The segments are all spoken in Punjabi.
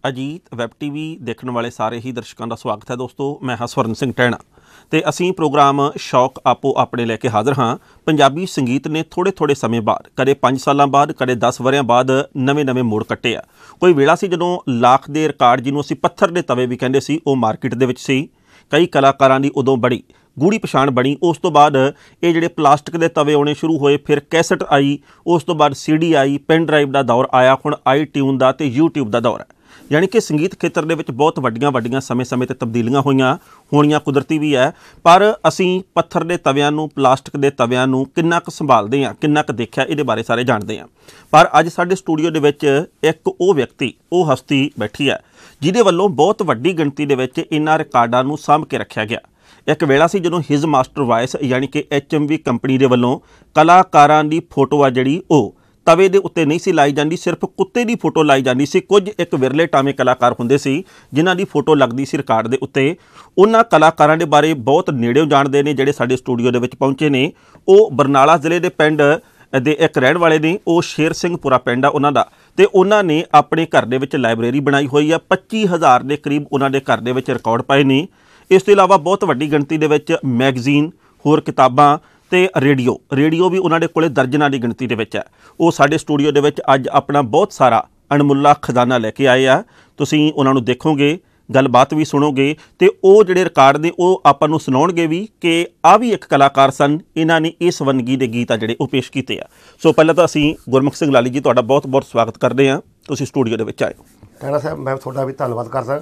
ਅਜੀਤ ਵੈਬ ਟੀਵੀ ਦੇਖਣ ਵਾਲੇ ਸਾਰੇ ਹੀ ਦਰਸ਼ਕਾਂ ਦਾ ਸਵਾਗਤ ਹੈ ਦੋਸਤੋ। ਮੈਂ ਹਾਂ ਸਵਰਨ ਸਿੰਘ ਟਹਿਣਾ ਤੇ ਅਸੀਂ ਪ੍ਰੋਗਰਾਮ ਸ਼ੌਕ ਆਪੋ ਆਪਣੇ ਲੈ ਕੇ ਹਾਜ਼ਰ ਹਾਂ। ਪੰਜਾਬੀ ਸੰਗੀਤ ਨੇ ਥੋੜ੍ਹੇ ਸਮੇਂ ਬਾਅਦ, ਕਦੇ 5 ਸਾਲਾਂ ਬਾਅਦ, ਕਦੇ 10 ਵਰ੍ਹਿਆਂ ਬਾਅਦ ਨਵੇਂ ਮੋੜ ਕੱਟੇ ਆ। ਕੋਈ ਵੇਲਾ ਸੀ ਜਦੋਂ ਲੱਖ ਦੇ ਰਿਕਾਰਡ, ਜਿਹਨੂੰ ਅਸੀਂ ਪੱਥਰ ਦੇ ਤਵੇ ਵੀ ਕਹਿੰਦੇ ਸੀ, ਉਹ ਮਾਰਕੀਟ ਦੇ ਵਿੱਚ ਸੀ। ਕਈ ਕਲਾਕਾਰਾਂ ਦੀ ਉਦੋਂ ਬੜੀ ਗੂੜੀ ਪਛਾਣ ਬਣੀ। ਉਸ ਤੋਂ ਬਾਅਦ ਇਹ ਜਿਹੜੇ ਪਲਾਸਟਿਕ ਦੇ ਤਵੇ ਆਉਣੇ ਸ਼ੁਰੂ ਹੋਏ, ਫਿਰ ਕੈਸਟ ਆਈ, ਉਸ ਤੋਂ ਬਾਅਦ CD ਆਈ, ਪੈਨ ਡਰਾਈਵ ਦਾ ਦੌਰ ਆਇਆ, ਹੁਣ iTunes ਦਾ ਤੇ YouTube ਦਾ ਦੌਰ ਹੈ। ਯਾਨੀ ਕਿ ਸੰਗੀਤ ਖੇਤਰ ਦੇ ਵਿੱਚ ਬਹੁਤ ਵੱਡੀਆਂ ਸਮੇਂ-ਸਮੇਂ 'ਤੇ ਤਬਦੀਲੀਆਂ ਹੋਣੀਆਂ ਕੁਦਰਤੀ ਵੀ ਹੈ। ਪਰ ਅਸੀਂ ਪੱਥਰ ਦੇ ਤਵਿਆਂ ਨੂੰ, ਪਲਾਸਟਿਕ ਦੇ ਤਵਿਆਂ ਨੂੰ ਕਿੰਨਾ ਕੁ ਸੰਭਾਲਦੇ ਹਾਂ, ਕਿੰਨਾ ਕੁ ਦੇਖਿਆ, ਇਹਦੇ ਬਾਰੇ ਸਾਰੇ ਜਾਣਦੇ ਹਾਂ। ਪਰ ਅੱਜ ਸਾਡੇ ਸਟੂਡੀਓ ਦੇ ਵਿੱਚ ਇੱਕ ਉਹ ਵਿਅਕਤੀ, ਉਹ ਹਸਤੀ ਬੈਠੀ ਹੈ ਜਿਹਦੇ ਵੱਲੋਂ ਬਹੁਤ ਵੱਡੀ ਗਿਣਤੀ ਦੇ ਵਿੱਚ ਇਹਨਾਂ ਰਿਕਾਰਡਾਂ ਨੂੰ ਸਾਂਭ ਕੇ ਰੱਖਿਆ ਗਿਆ। ਇੱਕ ਵੇਲਾ ਸੀ ਜਦੋਂ ਹਿਜ਼ ਮਾਸਟਰ ਵਾਇਸ ਯਾਨੀ ਕਿ HMV ਕੰਪਨੀ ਦੇ ਵੱਲੋਂ ਕਲਾਕਾਰਾਂ ਦੀ ਫੋਟੋ ਆ ਜਿਹੜੀ ਉਹ ਤਵੇ ਦੇ ਉੱਤੇ ਨਹੀਂ ਸੀ ਲਾਈ ਜਾਂਦੀ, ਸਿਰਫ ਕੁੱਤੇ ਦੀ ਫੋਟੋ ਲਾਈ ਜਾਂਦੀ ਸੀ। ਕੁਝ ਇੱਕ ਵਿਰਲੇ ਟਾਵੇਂ ਕਲਾਕਾਰ ਹੁੰਦੇ ਸੀ ਜਿਨ੍ਹਾਂ ਦੀ ਫੋਟੋ ਲੱਗਦੀ ਸੀ ਰਿਕਾਰਡ ਦੇ ਉੱਤੇ। ਉਹਨਾਂ ਕਲਾਕਾਰਾਂ ਦੇ ਬਾਰੇ ਬਹੁਤ ਨੇੜਿਓਂ ਜਾਣਦੇ ਨੇ ਜਿਹੜੇ ਸਾਡੇ ਸਟੂਡੀਓ ਦੇ ਵਿੱਚ ਪਹੁੰਚੇ ਨੇ। ਉਹ ਬਰਨਾਲਾ ਜ਼ਿਲ੍ਹੇ ਦੇ ਪਿੰਡ ਦੇ ਇੱਕ ਰਹਿਣ ਵਾਲੇ ਨੇ। ਉਹ ਸ਼ੇਰ ਸਿੰਘਪੁਰਾ ਪਿੰਡ ਆ ਉਹਨਾਂ ਦਾ, ਅਤੇ ਉਹਨਾਂ ਨੇ ਆਪਣੇ ਘਰ ਦੇ ਵਿੱਚ ਲਾਇਬ੍ਰੇਰੀ ਬਣਾਈ ਹੋਈ ਆ। 25,000 ਦੇ ਕਰੀਬ ਉਹਨਾਂ ਦੇ ਘਰ ਦੇ ਵਿੱਚ ਰਿਕਾਰਡ ਪਏ ਨੇ। ਇਸ ਤੋਂ ਇਲਾਵਾ ਬਹੁਤ ਵੱਡੀ ਗਿਣਤੀ ਦੇ ਵਿੱਚ ਮੈਗਜ਼ੀਨ, ਹੋਰ ਕਿਤਾਬਾਂ ਅਤੇ ਰੇਡੀਓ ਵੀ ਉਹਨਾਂ ਦੇ ਕੋਲ ਦਰਜਨਾਂ ਦੀ ਗਿਣਤੀ ਦੇ ਵਿੱਚ ਹੈ। ਉਹ ਸਾਡੇ ਸਟੂਡੀਓ ਦੇ ਵਿੱਚ ਅੱਜ ਆਪਣਾ ਬਹੁਤ ਸਾਰਾ ਅਣਮੁੱਲਾ ਖਜ਼ਾਨਾ ਲੈ ਕੇ ਆਏ ਆ। ਤੁਸੀਂ ਉਹਨਾਂ ਨੂੰ ਦੇਖੋਗੇ, ਗੱਲਬਾਤ ਵੀ ਸੁਣੋਗੇ, ਅਤੇ ਉਹ ਜਿਹੜੇ ਰਿਕਾਰਡ ਨੇ ਉਹ ਆਪਾਂ ਨੂੰ ਸੁਣਾਉਣਗੇ ਵੀ ਕਿ ਆਹ ਵੀ ਇੱਕ ਕਲਾਕਾਰ ਸਨ, ਇਹਨਾਂ ਨੇ ਇਸ ਵੰਨਗੀ ਦੇ ਗੀਤ ਆ ਜਿਹੜੇ ਉਹ ਪੇਸ਼ ਕੀਤੇ ਆ। ਸੋ ਪਹਿਲਾਂ ਤਾਂ ਅਸੀਂ ਗੁਰਮੁਖ ਸਿੰਘ ਲਾਲੀ ਜੀ ਤੁਹਾਡਾ ਬਹੁਤ ਸਵਾਗਤ ਕਰਦੇ ਹਾਂ, ਤੁਸੀਂ ਸਟੂਡੀਓ ਦੇ ਵਿੱਚ ਆਏ ਹੋ। ਟਹਿਣਾ ਸਾਹਿਬ, ਮੈਂ ਤੁਹਾਡਾ ਵੀ ਧੰਨਵਾਦ ਕਰਦਾ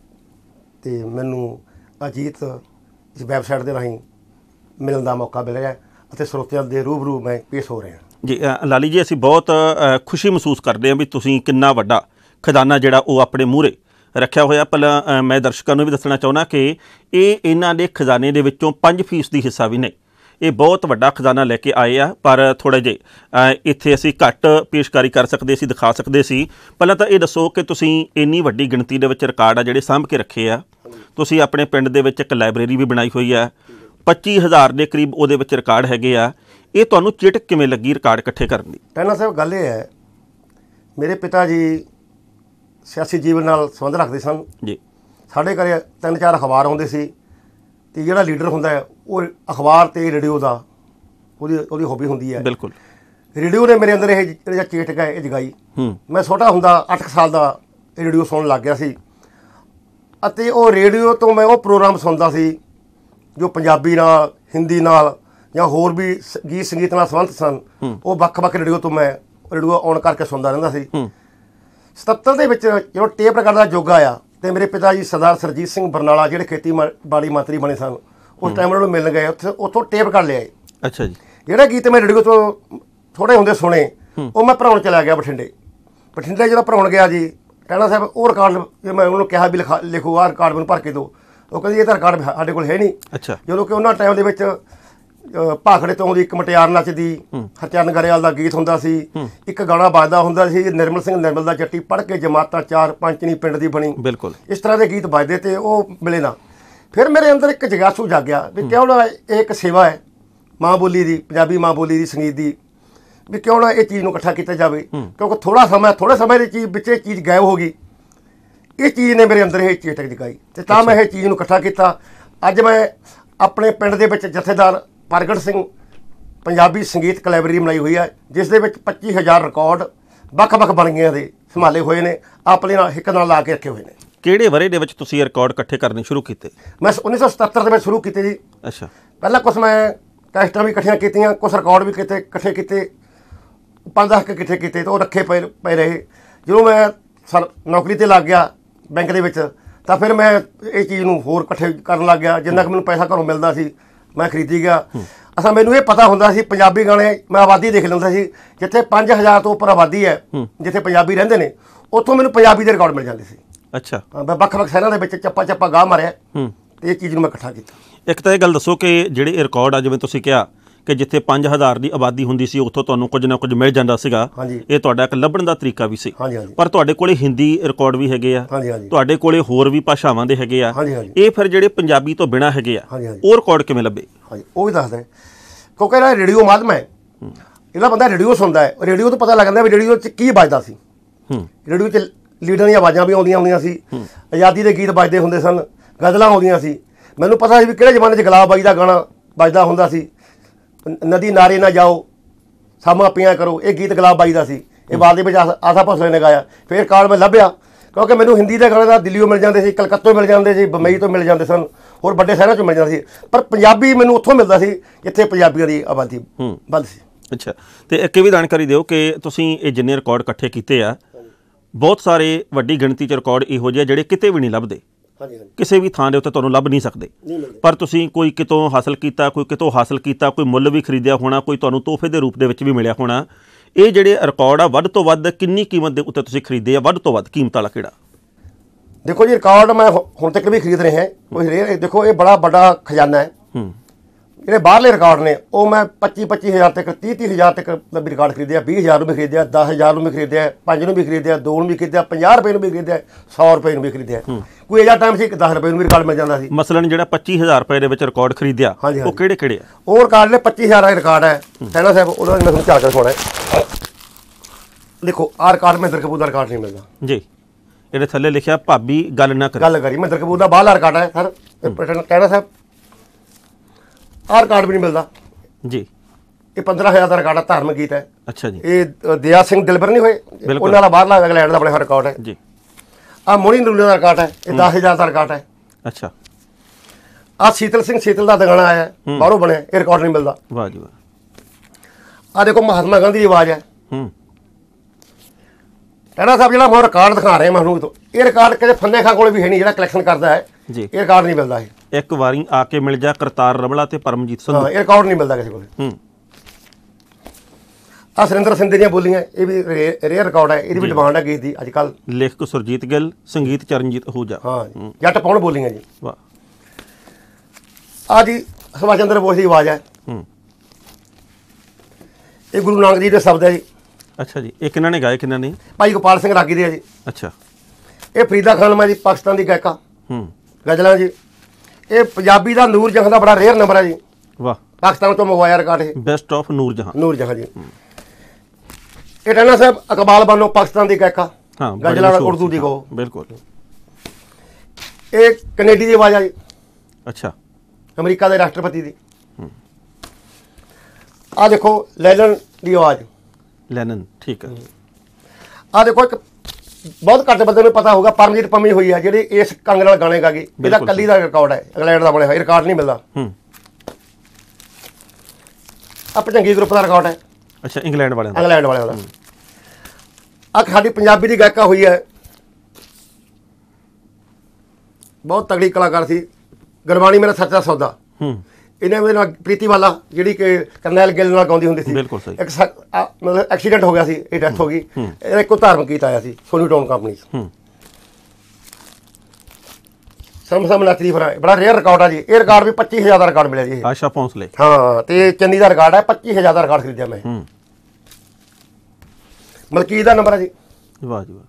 ਅਤੇ ਮੈਨੂੰ ਅਜੀਤ ਇਸ ਵੈਬਸਾਈਟ ਦੇ ਰਾਹੀਂ ਮਿਲਣ ਦਾ ਮੌਕਾ ਮਿਲ ਰਿਹਾ ਅਤੇ ਸਰੋਤਿਆਂ ਦੇ ਰੂਬਰੂ ਮੈਂ ਪੇਸ਼ ਹੋ ਰਿਹਾ ਜੀ। ਲਾਲੀ ਜੀ, ਅਸੀਂ ਬਹੁਤ ਖੁਸ਼ੀ ਮਹਿਸੂਸ ਕਰਦੇ ਹਾਂ ਵੀ ਤੁਸੀਂ ਕਿੰਨਾ ਵੱਡਾ ਖਜ਼ਾਨਾ ਜਿਹੜਾ ਉਹ ਆਪਣੇ ਮੂਹਰੇ ਰੱਖਿਆ ਹੋਇਆ। ਪਹਿਲਾਂ ਮੈਂ ਦਰਸ਼ਕਾਂ ਨੂੰ ਵੀ ਦੱਸਣਾ ਚਾਹੁੰਦਾ ਕਿ ਇਹ ਇਹਨਾਂ ਦੇ ਖਜ਼ਾਨੇ ਦੇ ਵਿੱਚੋਂ 5% ਹਿੱਸਾ ਵੀ ਨਹੀਂ। ਇਹ ਬਹੁਤ ਵੱਡਾ ਖਜ਼ਾਨਾ ਲੈ ਕੇ ਆਏ ਆ, ਪਰ ਥੋੜ੍ਹੇ ਜਿਹੇ ਇੱਥੇ ਅਸੀਂ ਘੱਟ ਪੇਸ਼ਕਾਰੀ ਕਰ ਸਕਦੇ ਸੀ, ਦਿਖਾ ਸਕਦੇ ਸੀ। ਪਹਿਲਾਂ ਤਾਂ ਇਹ ਦੱਸੋ ਕਿ ਤੁਸੀਂ ਇੰਨੀ ਵੱਡੀ ਗਿਣਤੀ ਦੇ ਵਿੱਚ ਰਿਕਾਰਡ ਆ ਜਿਹੜੇ ਸਾਂਭ ਕੇ ਰੱਖੇ ਆ। ਤੁਸੀਂ ਆਪਣੇ ਪਿੰਡ ਦੇ ਵਿੱਚ ਇੱਕ ਲਾਇਬ੍ਰੇਰੀ ਵੀ ਬਣਾਈ ਹੋਈ ਆ, 25,000 ਦੇ ਕਰੀਬ ਉਹਦੇ ਵਿੱਚ ਰਿਕਾਰਡ ਹੈਗੇ ਆ। ਇਹ ਤੁਹਾਨੂੰ ਚਿਟਕ ਕਿਵੇਂ ਲੱਗੀ ਰਿਕਾਰਡ ਇਕੱਠੇ ਕਰਨ ਦੀ? ਟਹਿਣਾ ਸਾਹਿਬ, ਗੱਲ ਇਹ ਹੈ, ਮੇਰੇ ਪਿਤਾ ਜੀ ਸਿਆਸੀ ਜੀਵਨ ਨਾਲ ਸੰਬੰਧ ਰੱਖਦੇ ਸਨ ਜੀ। ਸਾਡੇ ਘਰ 3-4 ਅਖਬਾਰ ਆਉਂਦੇ ਸੀ ਅਤੇ ਜਿਹੜਾ ਲੀਡਰ ਹੁੰਦਾ ਹੈ ਉਹ ਅਖਬਾਰ ਅਤੇ ਰੇਡੀਓ ਦਾ ਉਹਦੀ ਹੌਬੀ ਹੁੰਦੀ ਹੈ। ਬਿਲਕੁਲ। ਰੇਡੀਓ ਨੇ ਮੇਰੇ ਅੰਦਰ ਇਹ ਜਿਹੜਾ ਚੇਟਕ ਹੈ ਇਹ ਜਗਾਈ। ਮੈਂ ਛੋਟਾ ਹੁੰਦਾ 8 ਸਾਲ ਦਾ ਰੇਡੀਓ ਸੁਣਨ ਲੱਗ ਗਿਆ ਸੀ ਅਤੇ ਉਹ ਰੇਡੀਓ ਤੋਂ ਮੈਂ ਉਹ ਪ੍ਰੋਗਰਾਮ ਸੁਣਦਾ ਸੀ ਜੋ ਪੰਜਾਬੀ ਨਾਲ, ਹਿੰਦੀ ਨਾਲ ਜਾਂ ਹੋਰ ਵੀ ਗੀਤ ਸੰਗੀਤ ਨਾਲ ਸੰਬੰਧਿਤ ਸਨ। ਉਹ ਵੱਖ ਰੇਡੀਓ ਤੋਂ ਮੈਂ ਰੇਡੀਓ ਔਨ ਕਰਕੇ ਸੁਣਦਾ ਰਹਿੰਦਾ ਸੀ। 77 ਦੇ ਵਿੱਚ ਜਦੋਂ ਟੇਪ ਰਿਕਾਰਡ ਦਾ ਯੁੱਗ ਆਇਆ ਅਤੇ ਮੇਰੇ ਪਿਤਾ ਜੀ ਸਰਦਾਰ ਸਰਜੀਤ ਸਿੰਘ ਬਰਨਾਲਾ ਜਿਹੜੇ ਖੇਤੀਬਾੜੀ ਮੰਤਰੀ ਬਣੇ ਸਨ, ਉਸ ਟਾਈਮ ਉਹਨਾਂ ਨੂੰ ਮਿਲਣ ਗਏ, ਉੱਥੋਂ ਟੇਪ ਰਿਕਾਰਡ ਲਿਆਏ। ਅੱਛਾ ਜੀ। ਜਿਹੜੇ ਗੀਤ ਮੈਂ ਰੇਡੀਓ ਤੋਂ ਥੋੜ੍ਹੇ ਹੁੰਦੇ ਸੁਣੇ ਉਹ ਮੈਂ ਭਰਾਉਣ ਚਲਾ ਗਿਆ ਬਠਿੰਡੇ ਜਦੋਂ ਭਰਾਉਣ ਗਿਆ ਜੀ। ਟਹਿਣਾ ਸਾਹਿਬ, ਉਹ ਰਿਕਾਰਡ ਮੈਂ ਉਹਨੂੰ ਕਿਹਾ ਵੀ ਲਿਖੋ, ਆਹ ਰਿਕਾਰਡ ਮੈਨੂੰ ਭਰ ਕੇ ਦਿਓ। ਉਹ ਕਹਿੰਦੀ ਇਹ ਤਾਂ ਰਿਕਾਰਡ ਸਾਡੇ ਕੋਲ ਹੈ ਨਹੀਂ। ਅੱਛਾ। ਜਦੋਂ ਕਿ ਉਹਨਾਂ ਟਾਈਮ ਦੇ ਵਿੱਚ ਭਾਖੜੇ ਤੋਂ ਆਉਂਦੀ ਇੱਕ ਮੁਟਿਆਰ ਨੱਚਦੀ, ਹਰਚਰਨ ਗਰੇਵਾਲ ਦਾ ਗੀਤ ਹੁੰਦਾ ਸੀ, ਇੱਕ ਗਾਣਾ ਵੱਜਦਾ ਹੁੰਦਾ ਸੀ, ਨਿਰਮਲ ਸਿੰਘ ਨਿਰਮਲ ਦਾ ਜੱਟੀ ਪੜ੍ਹ ਕੇ ਜਮਾਤਾਂ 4 ਪੰਚਨੀ ਪਿੰਡ ਦੀ ਬਣੀ। ਬਿਲਕੁਲ। ਇਸ ਤਰ੍ਹਾਂ ਦੇ ਗੀਤ ਵੱਜਦੇ ਅਤੇ ਉਹ ਮਿਲੇ ਨਾ। ਫਿਰ ਮੇਰੇ ਅੰਦਰ ਇੱਕ ਜਗਾਸੂ ਜਾਗਿਆ ਵੀ ਕਿਉਂ ਨਾ ਇਹ ਇੱਕ ਸੇਵਾ ਹੈ ਮਾਂ ਬੋਲੀ ਦੀ, ਪੰਜਾਬੀ ਮਾਂ ਬੋਲੀ ਦੀ, ਸੰਗੀਤ ਦੀ, ਵੀ ਕਿਉਂ ਨਾ ਇਹ ਚੀਜ਼ ਨੂੰ ਇਕੱਠਾ ਕੀਤਾ ਜਾਵੇ। ਕਿਉਂਕਿ ਥੋੜ੍ਹੇ ਸਮੇਂ ਦੀ ਚੀਜ਼ ਵਿੱਚ ਇਹ ਚੀਜ਼ ਗਾਇਬ ਹੋ ਗਈ। ਇਹ ਚੀਜ਼ ਨੇ ਮੇਰੇ ਅੰਦਰ ਇਹ ਚੇਤਕ ਜਗਾਈ ਅਤੇ ਤਾਂ ਮੈਂ ਇਹ ਚੀਜ਼ ਨੂੰ ਇਕੱਠਾ ਕੀਤਾ। ਅੱਜ ਮੈਂ ਆਪਣੇ ਪਿੰਡ ਦੇ ਵਿੱਚ ਜਥੇਦਾਰ ਪ੍ਰਗਟ ਸਿੰਘ ਪੰਜਾਬੀ ਸੰਗੀਤ ਲਾਇਬ੍ਰੇਰੀ ਬਣਾਈ ਹੋਈ ਹੈ, ਜਿਸ ਦੇ ਵਿੱਚ 25,000 ਰਿਕਾਰਡ ਵੱਖ ਵੰਨਗੀਆਂ ਦੇ ਸੰਭਾਲੇ ਹੋਏ ਨੇ, ਆਪਣੇ ਨਾਲ ਹਿੱਕ ਨਾਲ ਲਾ ਕੇ ਰੱਖੇ ਹੋਏ ਨੇ। ਕਿਹੜੇ ਵਰ੍ਹੇ ਦੇ ਵਿੱਚ ਤੁਸੀਂ ਰਿਕਾਰਡ ਇਕੱਠੇ ਕਰਨੇ ਸ਼ੁਰੂ ਕੀਤੇ? ਮੈਂ 1977 ਦੇ ਵਿੱਚ ਸ਼ੁਰੂ ਕੀਤੇ ਜੀ। ਅੱਛਾ। ਪਹਿਲਾਂ ਕੁਛ ਮੈਂ ਕੈਸਟਾਂ ਵੀ ਇਕੱਠੀਆਂ ਕੀਤੀਆਂ, ਕੁਛ ਰਿਕਾਰਡ ਵੀ ਇਕੱਠੇ ਕੀਤੇ, 5-10 ਇਕੱਠੇ ਕੀਤੇ ਅਤੇ ਉਹ ਰੱਖੇ ਪਏ ਰਹੇ। ਜਦੋਂ ਮੈਂ ਨੌਕਰੀ 'ਤੇ ਲੱਗ ਗਿਆ ਬੈਂਕ ਦੇ ਵਿੱਚ ਤਾਂ ਫਿਰ ਮੈਂ ਇਹ ਚੀਜ਼ ਨੂੰ ਹੋਰ ਇਕੱਠੇ ਕਰਨ ਲੱਗ ਗਿਆ। ਜਿੰਨਾ ਕੁ ਮੈਨੂੰ ਪੈਸਾ ਘਰੋਂ ਮਿਲਦਾ ਸੀ ਮੈਂ ਖਰੀਦੀ ਗਿਆ। ਅਸਾਂ ਮੈਨੂੰ ਇਹ ਪਤਾ ਹੁੰਦਾ ਸੀ ਪੰਜਾਬੀ ਗਾਣੇ ਮੈਂ ਆਬਾਦੀ ਦੇਖ ਲੈਂਦਾ ਸੀ, ਜਿੱਥੇ 5,000 ਤੋਂ ਉੱਪਰ ਆਬਾਦੀ ਹੈ, ਜਿੱਥੇ ਪੰਜਾਬੀ ਰਹਿੰਦੇ ਨੇ, ਉੱਥੋਂ ਮੈਨੂੰ ਪੰਜਾਬੀ ਦੇ ਰਿਕਾਰਡ ਮਿਲ ਜਾਂਦੇ ਸੀ। ਅੱਛਾ। ਮੈਂ ਵੱਖ ਸ਼ਹਿਰਾਂ ਦੇ ਵਿੱਚ ਚੱਪਾ ਗਾਹ ਮਾਰਿਆ ਅਤੇ ਇਹ ਚੀਜ਼ ਨੂੰ ਮੈਂ ਇਕੱਠਾ ਕੀਤਾ। ਇੱਕ ਤਾਂ ਇਹ ਗੱਲ ਦੱਸੋ ਕਿ ਜਿਹੜੇ ਇਹ ਰਿਕਾਰਡ ਆ, ਜਿਵੇਂ ਤੁਸੀਂ ਕਿਹਾ ਕਿ ਜਿੱਥੇ 5,000 ਦੀ ਆਬਾਦੀ ਹੁੰਦੀ ਸੀ ਉੱਥੋਂ ਤੁਹਾਨੂੰ ਕੁਝ ਨਾ ਕੁਝ ਮਿਲ ਜਾਂਦਾ ਸੀਗਾ। ਇਹ ਤੁਹਾਡਾ ਇੱਕ ਲੱਭਣ ਦਾ ਤਰੀਕਾ ਵੀ ਸੀ। ਪਰ ਤੁਹਾਡੇ ਕੋਲੇ ਹਿੰਦੀ ਰਿਕਾਰਡ ਵੀ ਹੈਗੇ ਆ, ਤੁਹਾਡੇ ਕੋਲੇ ਹੋਰ ਵੀ ਭਾਸ਼ਾਵਾਂ ਦੇ ਹੈਗੇ ਆ। ਇਹ ਫਿਰ ਜਿਹੜੇ ਪੰਜਾਬੀ ਤੋਂ ਬਿਨਾਂ ਹੈਗੇ ਆ ਉਹ ਰਿਕਾਰਡ ਕਿਵੇਂ ਲੱਭੇ? ਉਹ ਵੀ ਦੱਸਦਾ, ਕਿਉਂਕਿ ਇਹਦਾ ਰੇਡੀਓ ਮਾਧਿਅਮ ਹੈ। ਜਿਹੜਾ ਬੰਦਾ ਰੇਡੀਓ ਸੁਣਦਾ ਹੈ, ਰੇਡੀਓ ਤੋਂ ਪਤਾ ਲੱਗ ਜਾਂਦਾ ਵੀ ਰੇਡੀਓ 'ਚ ਕੀ ਵੱਜਦਾ ਸੀ। ਰੇਡੀਓ 'ਚ ਲੀਡਰਾਂ ਦੀਆਂ ਆਵਾਜ਼ਾਂ ਵੀ ਆਉਂਦੀਆਂ ਹੁੰਦੀਆਂ ਸੀ, ਆਜ਼ਾਦੀ ਦੇ ਗੀਤ ਵੱਜਦੇ ਹੁੰਦੇ ਸਨ, ਗਜ਼ਲਾਂ ਆਉਂਦੀਆਂ ਸੀ। ਮੈਨੂੰ ਪਤਾ ਸੀ ਵੀ ਕਿਹੜੇ ਜ਼ਮਾਨੇ 'ਚ ਗੁਲਾਬ ਬਾਈ ਦਾ ਗਾਣਾ ਵੱਜਦਾ ਹੁੰਦਾ ਸੀ, ਨਦੀ ਨਾਰੇ ਨਾ ਜਾਓ ਸਾਮਾ ਪੀਆਂ ਕਰੋ, ਇਹ ਗੀਤ ਗੁਲਾਬ ਬਾਈ ਦਾ ਸੀ। ਇਹ ਬਾਅਦ ਦੇ ਵਿੱਚ ਆਸਾ ਭੋਸਲੇ ਨੇ ਗਾਇਆ। ਫਿਰ ਕਾਰਡ ਮੈਂ ਲੱਭਿਆ, ਕਿਉਂਕਿ ਮੈਨੂੰ ਹਿੰਦੀ ਦੇ ਗਾਣੇ ਤਾਂ ਦਿੱਲੀੋਂ ਮਿਲ ਜਾਂਦੇ ਸੀ, ਕਲਕੱਤੋਂ ਮਿਲ ਜਾਂਦੇ ਸੀ, ਬੰਬਈ ਤੋਂ ਮਿਲ ਜਾਂਦੇ ਸਨ, ਹੋਰ ਵੱਡੇ ਸ਼ਹਿਰਾਂ 'ਚੋਂ ਮਿਲ ਜਾਂਦੇ ਸੀ, ਪਰ ਪੰਜਾਬੀ ਮੈਨੂੰ ਉੱਥੋਂ ਮਿਲਦਾ ਸੀ ਜਿੱਥੇ ਪੰਜਾਬੀਆਂ ਦੀ ਆਬਾਦੀ ਵੱਧ ਸੀ। ਅੱਛਾ, ਤੇ ਇੱਕ ਇਹ ਵੀ ਜਾਣਕਾਰੀ ਦਿਓ ਕਿ ਤੁਸੀਂ ਇਹ ਜਿੰਨੇ ਰਿਕਾਰਡ ਇਕੱਠੇ ਕੀਤੇ ਆ, ਬਹੁਤ ਸਾਰੇ ਵੱਡੀ ਗਿਣਤੀ 'ਚ ਰਿਕਾਰਡ ਇਹੋ ਜਿਹੇ ਜਿਹੜੇ ਕਿਤੇ ਵੀ ਨਹੀਂ ਲੱਭਦੇ, ਕਿਸੇ ਵੀ ਥਾਂ ਦੇ ਉੱਤੇ ਤੁਹਾਨੂੰ ਲੱਭ ਨਹੀਂ ਸਕਦੇ, ਪਰ ਤੁਸੀਂ ਕੋਈ ਕਿਤੋਂ ਹਾਸਲ ਕੀਤਾ, ਕੋਈ ਕਿਤੋਂ ਹਾਸਲ ਕੀਤਾ, ਕੋਈ ਮੁੱਲ ਵੀ ਖਰੀਦਿਆ ਹੋਣਾ, ਕੋਈ ਤੁਹਾਨੂੰ ਤੋਹਫੇ ਦੇ ਰੂਪ ਦੇ ਵਿੱਚ ਵੀ ਮਿਲਿਆ ਹੋਣਾ। ਇਹ ਜਿਹੜੇ ਰਿਕਾਰਡ ਆ ਵੱਧ ਤੋਂ ਵੱਧ ਕਿੰਨੀ ਕੀਮਤ ਦੇ ਉੱਤੇ ਤੁਸੀਂ ਖਰੀਦੇ ਆ? ਵੱਧ ਤੋਂ ਵੱਧ ਕੀਮਤ ਵਾਲਾ ਕਿਹੜਾ? ਦੇਖੋ ਜੀ, ਰਿਕਾਰਡ ਮੈਂ ਹੁਣ ਤੱਕ ਵੀ ਖਰੀਦ ਰਹੇ ਹਾਂ। ਕੋਈ ਦੇਖੋ, ਇਹ ਬੜਾ ਵੱਡਾ ਖਜ਼ਾਨਾ ਹੈ। ਜਿਹੜੇ ਬਾਹਰਲੇ ਰਿਕਾਰਡ ਨੇ ਉਹ ਮੈਂ 25,000 ਤੱਕ, 30,000 ਤੱਕ ਦਾ ਵੀ ਰਿਕਾਰਡ ਖਰੀਦਿਆ, 20,000 ਨੂੰ ਵੀ ਖਰੀਦਿਆ, 10,000 ਨੂੰ ਵੀ ਖਰੀਦਿਆ, 5 ਨੂੰ ਵੀ ਖਰੀਦਿਆ, 2 ਨੂੰ ਵੀ ਖਰੀਦਿਆ, 50 ਰੁਪਏ ਨੂੰ ਵੀ ਖਰੀਦਿਆ, 100 ਰੁਪਏ ਨੂੰ ਵੀ ਖਰੀਦਿਆ। ਕੋਈ ਇਹਦਾ ਟਾਈਮ ਸੀ 10 ਰੁਪਏ ਨੂੰ ਵੀ ਰਿਕਾਰਡ ਮਿਲ ਜਾਂਦਾ ਸੀ। ਮਸਲਨ ਜਿਹੜਾ 25,000 ਰੁਪਏ ਦੇ ਵਿੱਚ ਰਿਕਾਰਡ ਖਰੀਦਿਆ, ਉਹ ਕਿਹੜੇ ਕਿਹੜੇ ਆ? ਉਹ ਰਿਕਾਰਡ ਨੇ 25,000 ਦਾ ਰਿਕਾਰਡ ਹੈ ਸੈਣਾ ਸਾਹਿਬ, ਉਹਦਾ ਮੈਂ ਤੁਹਾਨੂੰ ਝਾਕ ਕੇ ਦਿਖਾਉਣਾ। ਦੇਖੋ, ਆਹ ਰਿਕਾਰਡ ਮਹਿੰਦਰ ਕਪੂਰ ਦਾ ਰਿਕਾਰਡ ਨਹੀਂ ਮਿਲਦਾ ਜੀ। ਇਹਦੇ ਥੱਲੇ ਲਿਖਿਆ ਭਾਬੀ ਗੱਲ ਨਾ ਕਰੀ, ਗੱਲ ਕਰੀ। ਮਹਿੰਦਰ ਕਪੂਰ ਦਾ ਬਾਹਰਲਾ ਰਿਕਾਰਡ ਹੈ ਸਰ, ਕਹਿਣਾ ਸਾਹਿਬ। ਆਹ ਰਿਕਾਰਡ ਵੀ ਨਹੀਂ ਮਿਲਦਾ ਜੀ। ਇਹ 15,000 ਦਾ ਰਿਕਾਰਡ ਹੈ, ਧਾਰਮਿਕ ਗੀਤ ਹੈ। ਅੱਛਾ ਜੀ। ਇਹ ਦਿਆ ਸਿੰਘ ਦਿਲਬਰ ਨਹੀਂ ਹੋਏ, ਉਹਨਾਂ ਦਾ ਬਾਹਰਲਾ ਇੰਗਲੈਂਡ ਦਾ ਆਪਣੇ ਰਿਕਾਰਡ ਹੈ ਜੀ। ਆਹ ਮੋਹਣੀ ਨਰੂਲੇ ਦਾ ਰਿਕਾਰਡ ਹੈ, ਇਹ 10,000 ਦਾ ਰਿਕਾਰਡ ਹੈ। ਅੱਛਾ। ਆਹ ਸ਼ੀਤਲ ਸਿੰਘ ਸ਼ੀਤਲ ਦਾ ਗਾਣਾ ਆਇਆ, ਬਾਹਰੋਂ ਬਣਿਆ, ਇਹ ਰਿਕਾਰਡ ਨਹੀਂ ਮਿਲਦਾ। ਵਾਹ ਜੀ ਵਾਹ। ਆਹ ਦੇਖੋ, ਮਹਾਤਮਾ ਗਾਂਧੀ ਦੀ ਆਵਾਜ਼ ਹੈ। ਕਹਿਣਾ ਸਾਹਿਬ, ਜਿਹੜਾ ਮੈਂ ਰਿਕਾਰਡ ਦਿਖਾ ਰਿਹਾ ਮੈਨੂੰ, ਇਹ ਰਿਕਾਰਡ ਕਿਸੇ ਫੰਨੇ ਖਾਂ ਕੋਲ ਵੀ ਹੈ ਨਹੀਂ, ਜਿਹੜਾ ਕਲੈਕਸ਼ਨ ਕਰਦਾ ਹੈ ਜੀ। ਇਹ ਰਿਕਾਰਡ ਨਹੀਂ ਮਿਲਦਾ। ਇਹ ਇੱਕ ਵਾਰੀ ਆ ਕੇ ਮਿਲ ਜਾ ਕਰਤਾਰ ਰਮਲਾ ਤੇ ਪਰਮਜੀਤ ਸੰਧੂ, ਇਹ ਰਿਕਾਰਡ ਨਹੀਂ ਮਿਲਦਾ ਕਿਸੇ ਕੋਲ। ਆਹ ਸੁਰਿੰਦਰ ਸਿੰਘ ਦੀਆਂ ਬੋਲੀਆਂ, ਇਹ ਵੀ ਰੇਅਰ ਰਿਕਾਰਡ ਹੈ, ਇਹਦੀ ਵੀ ਡਿਮਾਂਡ ਹੈ ਗੀਤ ਦੀ ਅੱਜ ਕੱਲ੍ਹ। ਲੇਖਕ ਸੁਰਜੀਤ ਗਿੱਲ, ਸੰਗੀਤ ਚਰਨਜੀਤ ਅਹੂਜਾ। ਹਾਂ, ਜੱਟ ਪਾਉਣ ਬੋਲੀਆਂ ਜੀ। ਵਾਹ। ਆਹ ਜੀ ਸੁਭਾਸ਼ ਚੰਦਰ ਬੋਸ ਦੀ ਆਵਾਜ਼ ਹੈ। ਇਹ ਗੁਰੂ ਨਾਨਕ ਜੀ ਦੇ ਸ਼ਬਦ ਹੈ ਜੀ। ਅੱਛਾ ਜੀ। ਇਹ ਕਿਹਨਾਂ ਨੇ ਗਾਏ, ਕਿਹਨਾਂ ਨੇ? ਭਾਈ ਗੋਪਾਲ ਸਿੰਘ ਰਾਗੀ ਦੇ ਆ ਜੀ। ਅੱਛਾ। ਇਹ ਫਰੀਦਾ ਖਾਨਮ ਹੈ ਜੀ, ਪਾਕਿਸਤਾਨ ਦੀ ਗਾਇਕਾ, ਗਜ਼ਲਾਂ ਜੀ। ਇਹ ਪੰਜਾਬੀ ਦਾ ਨੂਰ ਜਹਾਂ ਦਾ ਬੜਾ ਰੇਅਰ ਨੰਬਰ ਹੈ ਜੀ। ਵਾਹ। ਪਾਕਿਸਤਾਨ ਤੋਂ ਮੰਗਵਾਇਆ ਰਿਕਾਰਡ ਇਹ, ਬੈਸਟ ਆਫ ਨੂਰ ਜਹਾਂ। ਨੂਰ ਜਹਾਂ ਜੀ। ਇਹ ਟਾਣਾ ਸਾਹਿਬ ਇਕਬਾਲ ਬਾਨੋ, ਪਾਕਿਸਤਾਨ ਦੀ ਗਾਇਕਾ, ਗਜ਼ਲਾਂ ਉਰਦੂ ਦੀ ਗੋ। ਬਿਲਕੁਲ। ਇਹ ਕੈਨੇਡੀ ਦੀ ਆਵਾਜ਼ ਆ ਜੀ। ਅੱਛਾ। ਅਮਰੀਕਾ ਦੇ ਰਾਸ਼ਟਰਪਤੀ ਦੀ। ਆਹ ਦੇਖੋ, ਲੈਨਨ ਦੀ ਆਵਾਜ਼। ਲੈਨਨ, ਠੀਕ ਹੈ। ਆਹ ਦੇਖੋ, ਇੱਕ ਬਹੁਤ ਘੱਟ ਬੰਦੇ ਨੂੰ ਪਤਾ ਹੋਊਗਾ, ਪਰਮਜੀਤ ਪੰਮੀ ਹੋਈ ਹੈ ਜਿਹੜੀ ਇਸ ਕੰਗ ਨਾਲ ਗਾਣੇ ਗਾ ਗਈ। ਇਹਦਾ ਕੱਲੀ ਦਾ ਰਿਕਾਰਡ ਹੈ, ਇੰਗਲੈਂਡ ਦਾ ਬਣਿਆ ਹੋਇਆ, ਰਿਕਾਰਡ ਨਹੀਂ ਮਿਲਦਾ। ਆਹ ਭਜੰਗੀ ਗਰੁੱਪ ਦਾ ਰਿਕਾਰਡ ਹੈ। ਅੱਛਾ, ਇੰਗਲੈਂਡ ਵਾਲਿਆਂ ਦਾ। ਇੰਗਲੈਂਡ ਵਾਲਿਆਂ ਦਾ। ਆਹ ਸਾਡੀ ਪੰਜਾਬੀ ਦੀ ਗਾਇਕਾ ਹੋਈ ਹੈ, ਬਹੁਤ ਤਗੜੀ ਕਲਾਕਾਰ ਸੀ, ਗੁਰਬਾਣੀ ਮੇਰਾ ਸੱਚਾ ਸੌਦਾ। ਇਹਨਾਂ ਦੇ ਨਾਲ ਪ੍ਰੀਤੀ ਵਾਲਾ, ਜਿਹੜੀ ਕਿ ਕਰਨੈਲ ਗਿੱਲ ਨਾਲ ਗਾਉਂਦੀ ਹੁੰਦੀ ਸੀ। ਬਿਲਕੁਲ ਸਹੀ। ਇੱਕ ਮਤਲਬ ਐਕਸੀਡੈਂਟ ਹੋ ਗਿਆ ਸੀ, ਇਹ ਡੈਥ ਹੋ ਗਈ। ਇਹਦਾ ਇੱਕੋ ਧਾਰਮਿਕ ਗੀਤ ਆਇਆ ਸੀ, ਸੋਨੀ ਟਾਊਨ ਕੰਪਨੀ 'ਚ। ਸਮ ਨੱਚਦੀ ਫਰਾ, ਬੜਾ ਰੇਅਰ ਰਿਕਾਰਡ ਆ ਜੀ। ਇਹ ਰਿਕਾਰਡ ਵੀ 25,000 ਦਾ ਰਿਕਾਰਡ ਮਿਲਿਆ ਜੀ। ਆਸ਼ਾ ਭੋਂਸਲੇ। ਹਾਂ, ਤੇ ਚੰਨੀ ਦਾ ਰਿਕਾਰਡ ਹੈ, 25,000 ਦਾ ਰਿਕਾਰਡ ਖਰੀਦਿਆ ਮੈਂ। ਮਲਕੀਤ ਦਾ ਨੰਬਰ ਹੈ ਜੀ। ਵਾਹ ਜੀ ਵਾਹ।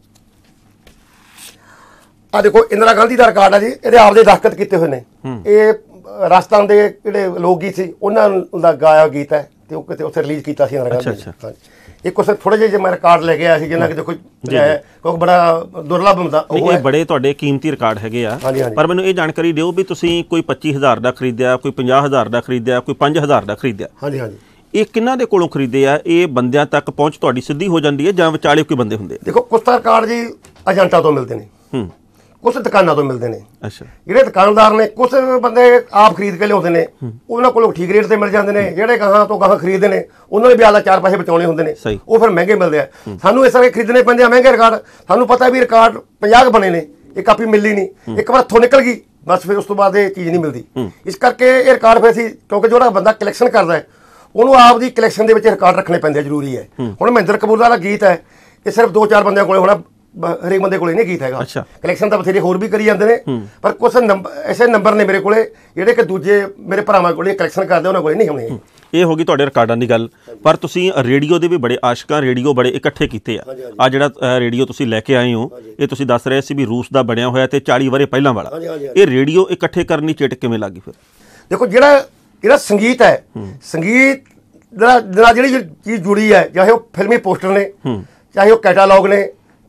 ਆਹ ਦੇਖੋ, ਇੰਦਰਾ ਗਾਂਧੀ ਦਾ ਰਿਕਾਰਡ ਹੈ ਜੀ। ਇਹਦੇ ਆਪਦੇ ਦਸਤਖਤ ਕੀਤੇ ਹੋਏ ਨੇ। ਇਹ ਰਾਜਸਥਾਨ ਦੇ ਜਿਹੜੇ ਲੋਕ ਗੀਤ ਸੀ ਉਹਨਾਂ ਦਾ ਗਾਇਆ ਗੀਤ ਹੈ, ਤੇ ਉਹ ਕਿਤੇ ਉੱਥੇ ਰਿਲੀਜ਼ ਕੀਤਾ ਸੀ ਇੰਦਰਾ ਗਾਂਧੀ ਨੇ। ਇੱਕ ਉਸ ਥੋੜੇ ਜਿਹੇ ਮੈਂ ਰਿਕਾਰਡ ਲੈ ਕੇ ਆਇਆ ਸੀ, ਜਿਹਨਾਂ ਕਿ ਦੇਖੋ ਕਿਉਂਕਿ ਬੜਾ ਦੁਰਲੱਭ ਹੁੰਦਾ। ਇਹ ਬੜੇ ਤੁਹਾਡੇ ਕੀਮਤੀ ਰਿਕਾਰਡ ਹੈਗੇ ਆ, ਪਰ ਮੈਨੂੰ ਇਹ ਜਾਣਕਾਰੀ ਦਿਓ ਵੀ ਤੁਸੀਂ ਕੋਈ 25,000 ਦਾ ਖਰੀਦਿਆ, ਕੋਈ 50,000 ਦਾ ਖਰੀਦਿਆ, ਕੋਈ 5,000 ਦਾ ਖਰੀਦਿਆ। ਹਾਂਜੀ ਹਾਂਜੀ। ਇਹ ਕਿਹਨਾਂ ਦੇ ਕੋਲੋਂ ਖਰੀਦੇ ਆ? ਇਹ ਬੰਦਿਆਂ ਤੱਕ ਪਹੁੰਚ ਤੁਹਾਡੀ ਸਿੱਧੀ ਹੋ ਜਾਂਦੀ ਹੈ ਜਾਂ ਵਿਚਾਲੇ ਕੋਈ ਬੰਦੇ ਹੁੰਦੇ? ਦੇਖੋ, ਕੁਛ ਤਾਂ ਰਿਕਾਰਡ ਜੀ ਏਜੰਟਾਂ ਤੋਂ ਮਿਲਦੇ ਨੇ, ਕੁਛ ਦੁਕਾਨਾਂ ਤੋਂ ਮਿਲਦੇ ਨੇ। ਅੱਛਾ। ਜਿਹੜੇ ਦੁਕਾਨਦਾਰ ਨੇ, ਕੁਛ ਬੰਦੇ ਆਪ ਖਰੀਦ ਕੇ ਲਿਆਉਂਦੇ ਨੇ, ਉਹਨਾਂ ਕੋਲੋਂ ਠੀਕ ਰੇਟ ਤੇ ਮਿਲ ਜਾਂਦੇ ਨੇ। ਜਿਹੜੇ ਗਾਹਾਂ ਤੋਂ ਗਾਹਾਂ ਖਰੀਦਦੇ ਨੇ, ਉਹਨਾਂ ਨੇ ਵੀ ਆਲਾ 4 ਪੈਸੇ ਬਚਾਉਣੇ ਹੁੰਦੇ ਨੇ, ਉਹ ਫਿਰ ਮਹਿੰਗੇ ਮਿਲਦੇ ਆ। ਸਾਨੂੰ ਇਸ ਕਰਕੇ ਖਰੀਦਣੇ ਪੈਂਦੇ ਆ ਮਹਿੰਗੇ ਰਿਕਾਰਡ। ਸਾਨੂੰ ਪਤਾ ਵੀ ਰਿਕਾਰਡ 50 ਬਣੇ ਨੇ, ਇਹ ਕਾਪੀ ਮਿਲਣੀ ਨਹੀਂ, ਇੱਕ ਵਾਰ ਹੱਥੋਂ ਨਿਕਲ ਗਈ ਬਸ, ਫਿਰ ਉਸ ਤੋਂ ਬਾਅਦ ਇਹ ਚੀਜ਼ ਨਹੀਂ ਮਿਲਦੀ। ਇਸ ਕਰਕੇ ਇਹ ਰਿਕਾਰਡ ਫਿਰ ਅਸੀਂ, ਕਿਉਂਕਿ ਜਿਹੜਾ ਬੰਦਾ ਕਲੈਕਸ਼ਨ ਕਰਦਾ ਹੈ ਉਹਨੂੰ ਆਪ ਦੀ ਕਲੈਕਸ਼ਨ ਦੇ ਵਿੱਚ ਰਿਕਾਰਡ ਰੱਖਣੇ ਪੈਂਦੇ, ਜ਼ਰੂਰੀ ਹੈ। ਹੁਣ ਮਹਿੰਦਰ ਕਪੂਰ ਦਾ ਗੀਤ ਹੈ, ਇਹ ਸਿਰਫ 2-4 ਬੰਦਿਆਂ ਕੋਲ ਹੋਣਾ, ਹਰੇਕ ਬੰਦੇ ਕੋਲੇ ਨਹੀਂ ਗੀਤ ਹੈਗਾ। ਕਲੈਕਸ਼ਨ ਤਾਂ ਬਥੇਰੇ ਹੋਰ ਵੀ ਕਰੀ ਜਾਂਦੇ ਨੇ, ਪਰ ਕੁਛ ਐਸੇ ਨੰਬਰ ਨੇ ਮੇਰੇ ਕੋਲੇ ਜਿਹੜੇ ਕਿ ਦੂਜੇ ਮੇਰੇ ਭਰਾਵਾਂ ਕੋਲੇ ਕਲੈਕਸ਼ਨ ਕਰਦੇ ਉਹਨਾਂ ਕੋਲੇ ਨਹੀਂ ਹੋਣੇ। ਇਹ ਹੋ ਗਈ ਤੁਹਾਡੇ ਰਿਕਾਰਡਾਂ ਦੀ ਗੱਲ। ਪਰ ਤੁਸੀਂ ਰੇਡੀਓ ਦੇ ਵੀ ਬੜੇ ਆਸ਼ਕਾਂ, ਰੇਡੀਓ ਬੜੇ ਇਕੱਠੇ ਕੀਤੇ ਆ। ਆ ਜਿਹੜਾ ਰੇਡੀਓ ਤੁਸੀਂ ਲੈ ਕੇ ਆਏ ਹੋ, ਇਹ ਤੁਸੀਂ ਦੱਸ ਰਹੇ ਸੀ ਵੀ ਰੂਸ ਦਾ ਬਣਿਆ ਹੋਇਆ ਤੇ 40 ਵਰ੍ਹੇ ਪਹਿਲਾਂ ਵਾਲਾ। ਇਹ ਰੇਡੀਓ ਇਕੱਠੇ ਕਰਨ ਦੀ ਚਿੱਟ ਕਿਵੇਂ ਲੱਗੀ ਫਿਰ? ਦੇਖੋ, ਜਿਹੜਾ ਸੰਗੀਤ ਹੈ, ਸੰਗੀਤ ਨਾਲ ਜਿਹੜੀ ਚੀਜ਼ ਜੁੜੀ ਹੈ, ਚਾਹੇ ਉਹ ਫਿਲਮੀ ਪੋਸਟਰ ਨੇ, ਚਾਹੇ ਉਹ ਕੈਟਾਲੌਗ ਨੇ,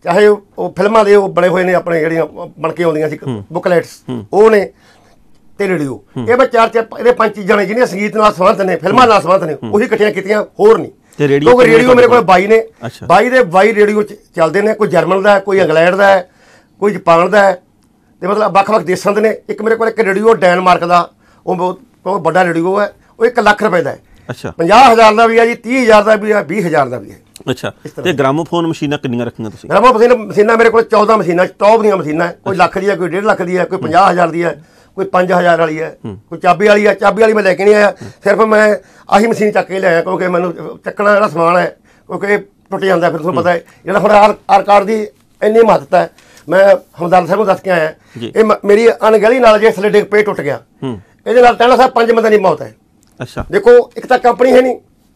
ਚਾਹੇ ਉਹ ਫਿਲਮਾਂ ਦੇ ਉਹ ਬਣੇ ਹੋਏ ਨੇ ਆਪਣੇ ਜਿਹੜੀਆਂ ਬਣ ਕੇ ਆਉਂਦੀਆਂ ਸੀ ਬੁਕਲੈਟਸ ਉਹ ਨੇ ਤੇ ਰੇਡੀਓ, ਇਹ ਮੈਂ ਚਾਰ ਇਹਦੇ 5 ਚੀਜ਼ਾਂ ਨੇ ਜਿਹੜੀਆਂ ਸੰਗੀਤ ਨਾਲ ਸੰਬੰਧ ਨੇ, ਫਿਲਮਾਂ ਨਾਲ ਸੰਬੰਧ ਨੇ, ਉਹੀ ਇਕੱਠੀਆਂ ਕੀਤੀਆਂ, ਹੋਰ ਨਹੀਂ। ਕਿਉਂਕਿ ਰੇਡੀਓ ਮੇਰੇ ਕੋਲ 22 ਨੇ, 22 ਦੇ 22 ਰੇਡੀਓ ਚੱਲਦੇ ਨੇ, ਕੋਈ ਜਰਮਨ ਦਾ, ਕੋਈ ਇੰਗਲੈਂਡ ਦਾ, ਕੋਈ ਜਾਪਾਨ ਦਾ, ਤੇ ਮਤਲਬ ਵੱਖ-ਵੱਖ ਦੇਸ਼ਾਂ ਦੇ ਨੇ। ਇੱਕ ਮੇਰੇ ਕੋਲ ਇੱਕ ਰੇਡੀਓ ਡੈਨਮਾਰਕ ਦਾ, ਉਹ ਬਹੁਤ ਵੱਡਾ ਰੇਡੀਓ ਹੈ, ਉਹ 1 ਲੱਖ ਰੁਪਏ ਦਾ ਹੈ। 50,000 ਦਾ ਵੀ ਹੈ ਜੀ, 30,000 ਦਾ ਵੀ ਹੈ, 20,000 ਦਾ ਵੀ ਹੈ। ਅੱਛਾ, ਤੇ ਗ੍ਰਾਮੋਫੋਨ ਮਸ਼ੀਨਾਂ ਕਿੰਨੀਆਂ ਰੱਖੀਆਂ ਤੁਸੀਂ? ਗ੍ਰਾਮੋਫੋਨ ਮਸ਼ੀਨਾਂ ਮੇਰੇ ਕੋਲ 14 ਮਸ਼ੀਨਾਂ, ਟੌਪ ਦੀਆਂ ਮਸ਼ੀਨਾਂ, ਕੋਈ ਲੱਖ ਦੀ ਹੈ, ਕੋਈ 1.5 ਲੱਖ ਦੀ ਹੈ, ਕੋਈ 50,000 ਦੀ ਹੈ, ਕੋਈ 5,000 ਵਾਲੀ ਹੈ, ਕੋਈ ਚਾਬੀ ਵਾਲੀ ਹੈ। ਚਾਬੀ ਵਾਲੀ ਮੈਂ ਲੈ ਕੇ ਨਹੀਂ ਆਇਆ, ਸਿਰਫ ਮੈਂ ਆਹੀ ਮਸ਼ੀਨ ਚੱਕ ਕੇ ਲਿਆਇਆ, ਕਿਉਂਕਿ ਮੈਨੂੰ ਚੱਕਣਾ ਜਿਹੜਾ ਸਮਾਨ ਹੈ, ਕਿਉਂਕਿ ਟੁੱਟ ਜਾਂਦਾ ਫਿਰ ਤੁਹਾਨੂੰ ਪਤਾ ਹੈ। ਜਿਹੜਾ ਹੁਣ ਆਰ ਕਾਰਡ ਦੀ ਇੰਨੀ ਮਹੱਤਤਾ ਹੈ, ਮੈਂ ਹਮਦਰਦ ਸਾਹਿਬ ਨੂੰ ਦੱਸ ਕੇ ਆਇਆ, ਇਹ ਮੇਰੀ ਅਣਗਹਿਲੀ ਨਾਲ ਜੇ ਥੱਲੇ ਡਿੱਗ ਪਏ ਟੁੱਟ ਗਿਆ, ਇਹਦੇ ਨਾਲ ਟਾਣਾ ਸਾਹਿਬ 5 ਬੰਦਿਆਂ ਦੀ ਮੌਤ ਹੈ। ਅੱਛਾ, ਦੇਖੋ ਇੱਕ ਤਾਂ ਕੰਪਨੀ ਹੈ ਨਹੀਂ,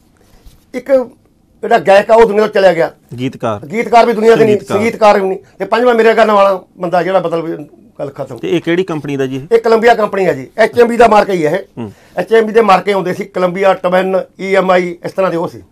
ਇੱਕ ਜਿਹੜਾ ਗਾਇਕ ਆ ਉਹ ਦੁਨੀਆ ਤੋਂ ਚਲਿਆ ਗਿਆ, ਗੀਤਕਾਰ ਵੀ ਦੁਨੀਆ ਦੇ ਨਹੀਂ, ਸੰਗੀਤਕਾਰ ਵੀ ਨਹੀਂ, ਤੇ 5ਵਾਂ ਮੇਰੇ ਕਰਨ ਵਾਲਾ ਬੰਦਾ ਜਿਹੜਾ ਮਤਲਬ ਗੱਲ ਖਤਮ। ਤੇ ਇਹ ਕਿਹੜੀ ਕੰਪਨੀ ਦਾ ਜੀ? ਇਹ ਕੋਲੰਬੀਆ ਕੰਪਨੀ ਹੈ ਜੀ, HMV ਦਾ ਮਾਰਕਾ ਹੀ ਹੈ ਇਹ। HMV ਦੇ ਮਾਰਕੇ ਆਉਂਦੇ ਸੀ, ਕੋਲੰਬੀਆ, ਟਵਿਨ, EMI, ਇਸ ਤਰ੍ਹਾਂ ਦੇ ਉਹ ਸੀ।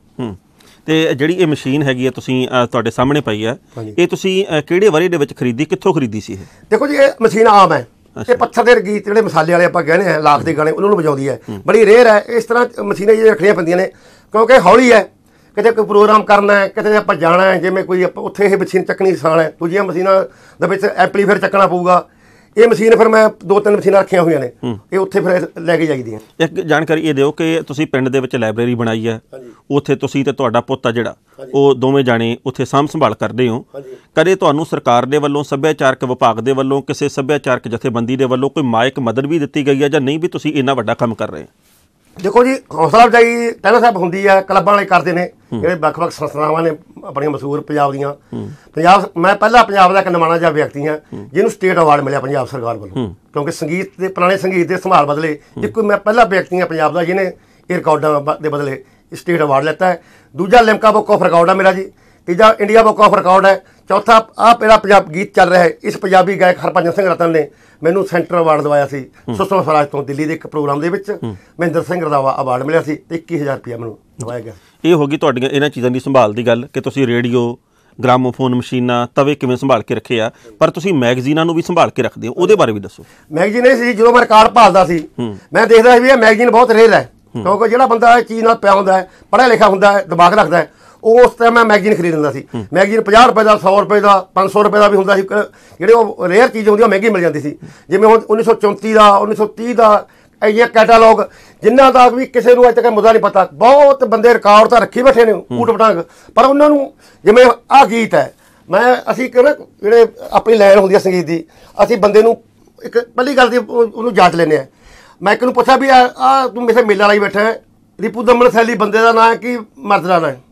ਤੇ ਜਿਹੜੀ ਇਹ ਮਸ਼ੀਨ ਹੈਗੀ ਹੈ ਤੁਸੀਂ ਤੁਹਾਡੇ ਸਾਹਮਣੇ ਪਈ ਹੈ, ਇਹ ਤੁਸੀਂ ਕਿਹੜੇ ਵਰੇ ਦੇ ਵਿੱਚ ਖਰੀਦੀ, ਕਿੱਥੋਂ ਖਰੀਦੀ ਸੀ ਇਹ? ਦੇਖੋ ਜੀ, ਇਹ ਮਸ਼ੀਨ ਆਮ ਹੈ, ਇਹ ਪੱਥਰ ਦੇ ਗੀਤ ਜਿਹੜੇ ਮਸਾਲੇ ਵਾਲੇ ਆਪਾਂ ਕਹਿੰਦੇ ਆ, ਲਾਖ ਦੇ ਗਾਣੇ, ਉਹਨਾਂ ਨੂੰ ਵਜਾਉਂਦੀ ਹੈ, ਬੜੀ ਰੇਅਰ ਹੈ। ਇਸ ਤਰ੍ਹਾਂ ਮਸ਼ੀਨਾਂ ਜਿਹੜੀਆਂ ਰੱਖਣੀਆਂ ਪੈਂਦੀਆਂ ਨੇ, ਕਿਉਂਕਿ ਹੌਲੀ ਹੈ, ਕਿਤੇ ਕੋਈ ਪ੍ਰੋਗਰਾਮ ਕਰਨਾ ਹੈ, ਕਿਤੇ ਆਪਾਂ ਜਾਣਾ ਹੈ, ਜਿਵੇਂ ਕੋਈ ਉੱਥੇ ਇਹ ਮਸ਼ੀਨ ਚੱਕਣੀ ਆਸਾਨ ਹੈ। ਦੂਜੀਆਂ ਮਸ਼ੀਨਾਂ ਦੇ ਵਿੱਚ ਐਂਪਲੀਫਾਇਰ ਚੱਕਣਾ ਪਊਗਾ। ਇਹ ਮਸ਼ੀਨ ਫਿਰ ਮੈਂ 2-3 ਮਸ਼ੀਨਾਂ ਰੱਖੀਆਂ ਹੋਈਆਂ ਨੇ, ਇਹ ਉੱਥੇ ਫਿਰ ਲੈ ਕੇ ਜਾਈਦੀਆਂ। ਇੱਕ ਜਾਣਕਾਰੀ ਇਹ ਦਿਓ ਕਿ ਤੁਸੀਂ ਪਿੰਡ ਦੇ ਵਿੱਚ ਲਾਇਬ੍ਰੇਰੀ ਬਣਾਈ ਹੈ, ਉੱਥੇ ਤੁਸੀਂ ਤੇ ਤੁਹਾਡਾ ਪੁੱਤ ਆ ਜਿਹੜਾ, ਉਹ ਦੋਵੇਂ ਜਾਣੇ ਉੱਥੇ ਸਾਂਭ ਸੰਭਾਲ ਕਰਦੇ ਹੋ। ਕਦੇ ਤੁਹਾਨੂੰ ਸਰਕਾਰ ਦੇ ਵੱਲੋਂ, ਸੱਭਿਆਚਾਰਕ ਵਿਭਾਗ ਦੇ ਵੱਲੋਂ, ਕਿਸੇ ਸੱਭਿਆਚਾਰਕ ਜਥੇਬੰਦੀ ਦੇ ਵੱਲੋਂ ਕੋਈ ਮਾਇਕ ਮਦਦ ਵੀ ਦਿੱਤੀ ਗਈ ਹੈ ਜਾਂ ਨਹੀਂ, ਵੀ ਤੁਸੀਂ ਇੰਨਾ ਵੱਡਾ ਕੰਮ ਕਰ ਰਹੇ? ਦੇਖੋ ਜੀ, ਹੌਸਲਾ ਅਫਜ਼ਾਈ ਟਾਣਾ ਸਾਹਿਬ ਹੁੰਦੀ ਹੈ, ਕਲੱਬਾਂ ਵਾਲੇ ਕਰਦੇ ਨੇ, ਜਿਹੜੇ ਵੱਖ-ਵੱਖ ਸੰਸਥਾਵਾਂ ਨੇ ਆਪਣੀਆਂ ਮਸ਼ਹੂਰ ਪੰਜਾਬ ਦੀਆਂ। ਮੈਂ ਪਹਿਲਾ ਪੰਜਾਬ ਦਾ ਇੱਕ ਨਮਾਣਾ ਜਿਹਾ ਵਿਅਕਤੀ ਹਾਂ ਜਿਹਨੂੰ ਸਟੇਟ ਅਵਾਰਡ ਮਿਲਿਆ ਪੰਜਾਬ ਸਰਕਾਰ ਵੱਲੋਂ, ਕਿਉਂਕਿ ਸੰਗੀਤ ਦੇ ਪੁਰਾਣੇ ਸੰਗੀਤ ਦੇ ਸੰਭਾਲ ਬਦਲੇ ਇੱਕੋ ਮੈਂ ਪਹਿਲਾ ਵਿਅਕਤੀ ਹਾਂ ਪੰਜਾਬ ਦਾ ਜਿਹਨੇ ਇਹ ਰਿਕਾਰਡਾਂ ਦੇ ਬਦਲੇ ਸਟੇਟ ਅਵਾਰਡ ਲੈਤਾ ਹੈ। ਦੂਜਾ ਲਿਮਕਾ ਬੁੱਕ ਆਫ ਰਿਕਾਰਡ ਹੈ ਮੇਰਾ ਜੀ। ਤੀਜਾ ਇੰਡੀਆ ਬੁੱਕ ਆਫ ਰਿਕਾਰਡ ਹੈ। ਚੌਥਾ ਆਹ ਮੇਰਾ ਪੰਜਾਬ ਗੀਤ ਚੱਲ ਰਿਹਾ ਹੈ, ਇਸ ਪੰਜਾਬੀ ਗਾਇਕ ਹਰਭਜਨ ਸਿੰਘ ਰਤਨ ਨੇ ਮੈਨੂੰ ਸੈਂਟਰ ਅਵਾਰਡ ਦਵਾਇਆ ਸੀ ਸੁਸ਼ਮਾ ਸਵਰਾਜ ਤੋਂ, ਦਿੱਲੀ ਦੇ ਇੱਕ ਪ੍ਰੋਗਰਾਮ ਦੇ ਵਿੱਚ ਮਹਿੰਦਰ ਸਿੰਘ ਰੰਧਾਵਾ ਅਵਾਰਡ ਮਿਲਿਆ ਸੀ ਤੇ 21,000 ਰੁਪਇਆ ਮੈਨੂੰ ਦਵਾਇਆ ਗਿਆ। ਇਹ ਹੋ ਗਈ ਤੁਹਾਡੀਆਂ ਇਹਨਾਂ ਚੀਜ਼ਾਂ ਦੀ ਸੰਭਾਲ ਦੀ ਗੱਲ, ਕਿ ਤੁਸੀਂ ਰੇਡੀਓ, ਗ੍ਰਾਮੋਫੋਨ ਮਸ਼ੀਨਾਂ, ਤਵੇ ਕਿਵੇਂ ਸੰਭਾਲ ਕੇ ਰੱਖੇ ਆ, ਪਰ ਤੁਸੀਂ ਮੈਗਜ਼ੀਨਾਂ ਨੂੰ ਵੀ ਸੰਭਾਲ ਕੇ ਰੱਖਦੇ ਹੋ, ਉਹਦੇ ਬਾਰੇ ਵੀ ਦੱਸੋ। ਮੈਗਜ਼ੀਨ ਇਹ ਸੀ, ਜਦੋਂ ਮੈਂ ਰਿਕਾਰਡ ਭਾਲਦਾ ਸੀ, ਮੈਂ ਦੇਖਦਾ ਸੀ ਵੀ ਇਹ ਮੈਗਜ਼ੀਨ ਬਹੁਤ ਰੇਅਰ ਹੈ, ਕਿਉਂਕਿ ਜਿਹੜਾ ਬੰਦਾ ਇਹ ਚੀਜ਼ ਨਾਲ ਪਿਆ ਹੁੰਦਾ ਹੈ, ਪੜ੍ਹਿਆ ਲਿਖਿਆ ਹੁੰਦਾ ਹੈ, ਦਿਮਾਗ ਰੱਖਦਾ ਹੈ, ਉਹ ਉਸ ਟਾਈਮ ਮੈਂ ਮੈਗਜ਼ੀਨ ਖਰੀਦ ਲੈਂਦਾ ਸੀ। ਮੈਗਜ਼ੀਨ 50 ਰੁਪਏ ਦਾ, 100 ਰੁਪਏ ਦਾ, 500 ਰੁਪਏ ਦਾ ਵੀ ਹੁੰਦਾ ਸੀ। ਜਿਹੜੇ ਉਹ ਰੇਅਰ ਚੀਜ਼ ਹੁੰਦੀ ਉਹ ਮਹਿੰਗੀ ਮਿਲ ਜਾਂਦੀ ਸੀ। ਜਿਵੇਂ ਹੁਣ 1934 ਦਾ, 1930 ਦਾ, ਇਹ ਕੈਟਾਲੌਗ ਜਿਨ੍ਹਾਂ ਦਾ ਵੀ ਕਿਸੇ ਨੂੰ ਅੱਜ ਤੱਕ ਮੁੱਦਾ ਨਹੀਂ ਪਤਾ। ਬਹੁਤ ਬੰਦੇ ਰਿਕਾਰਡ ਤਾਂ ਰੱਖੀ ਬੈਠੇ ਨੇ ਊਟ ਪਟਾਂਗ, ਪਰ ਉਹਨਾਂ ਨੂੰ ਜਿਵੇਂ ਆਹ ਗੀਤ ਹੈ, ਅਸੀਂ ਕਹਿੰਦੇ ਜਿਹੜੇ ਆਪਣੀ ਲਾਈਨ ਹੁੰਦੀ ਹੈ ਸੰਗੀਤ ਦੀ, ਅਸੀਂ ਬੰਦੇ ਨੂੰ ਇੱਕ ਪਹਿਲੀ ਗੱਲ ਦੀ ਉਹਨੂੰ ਜਾਂਚ ਲੈਂਦੇ ਹਾਂ। ਮੈਂ ਇੱਕ ਨੂੰ ਪੁੱਛਿਆ ਵੀ ਆਹ ਤੂੰ ਮੇਰੇ ਮੇਲਾ ਲਾਈ ਬੈਠਾ ਹੈ, ਰਿਪੂ ਦਮਨ ਸੈਲੀ ਬੰਦੇ ਦਾ ਨਾਂ ਹੈ ਕਿ ਮਰਦ ਦਾ ਨਾਂ ਹੈ,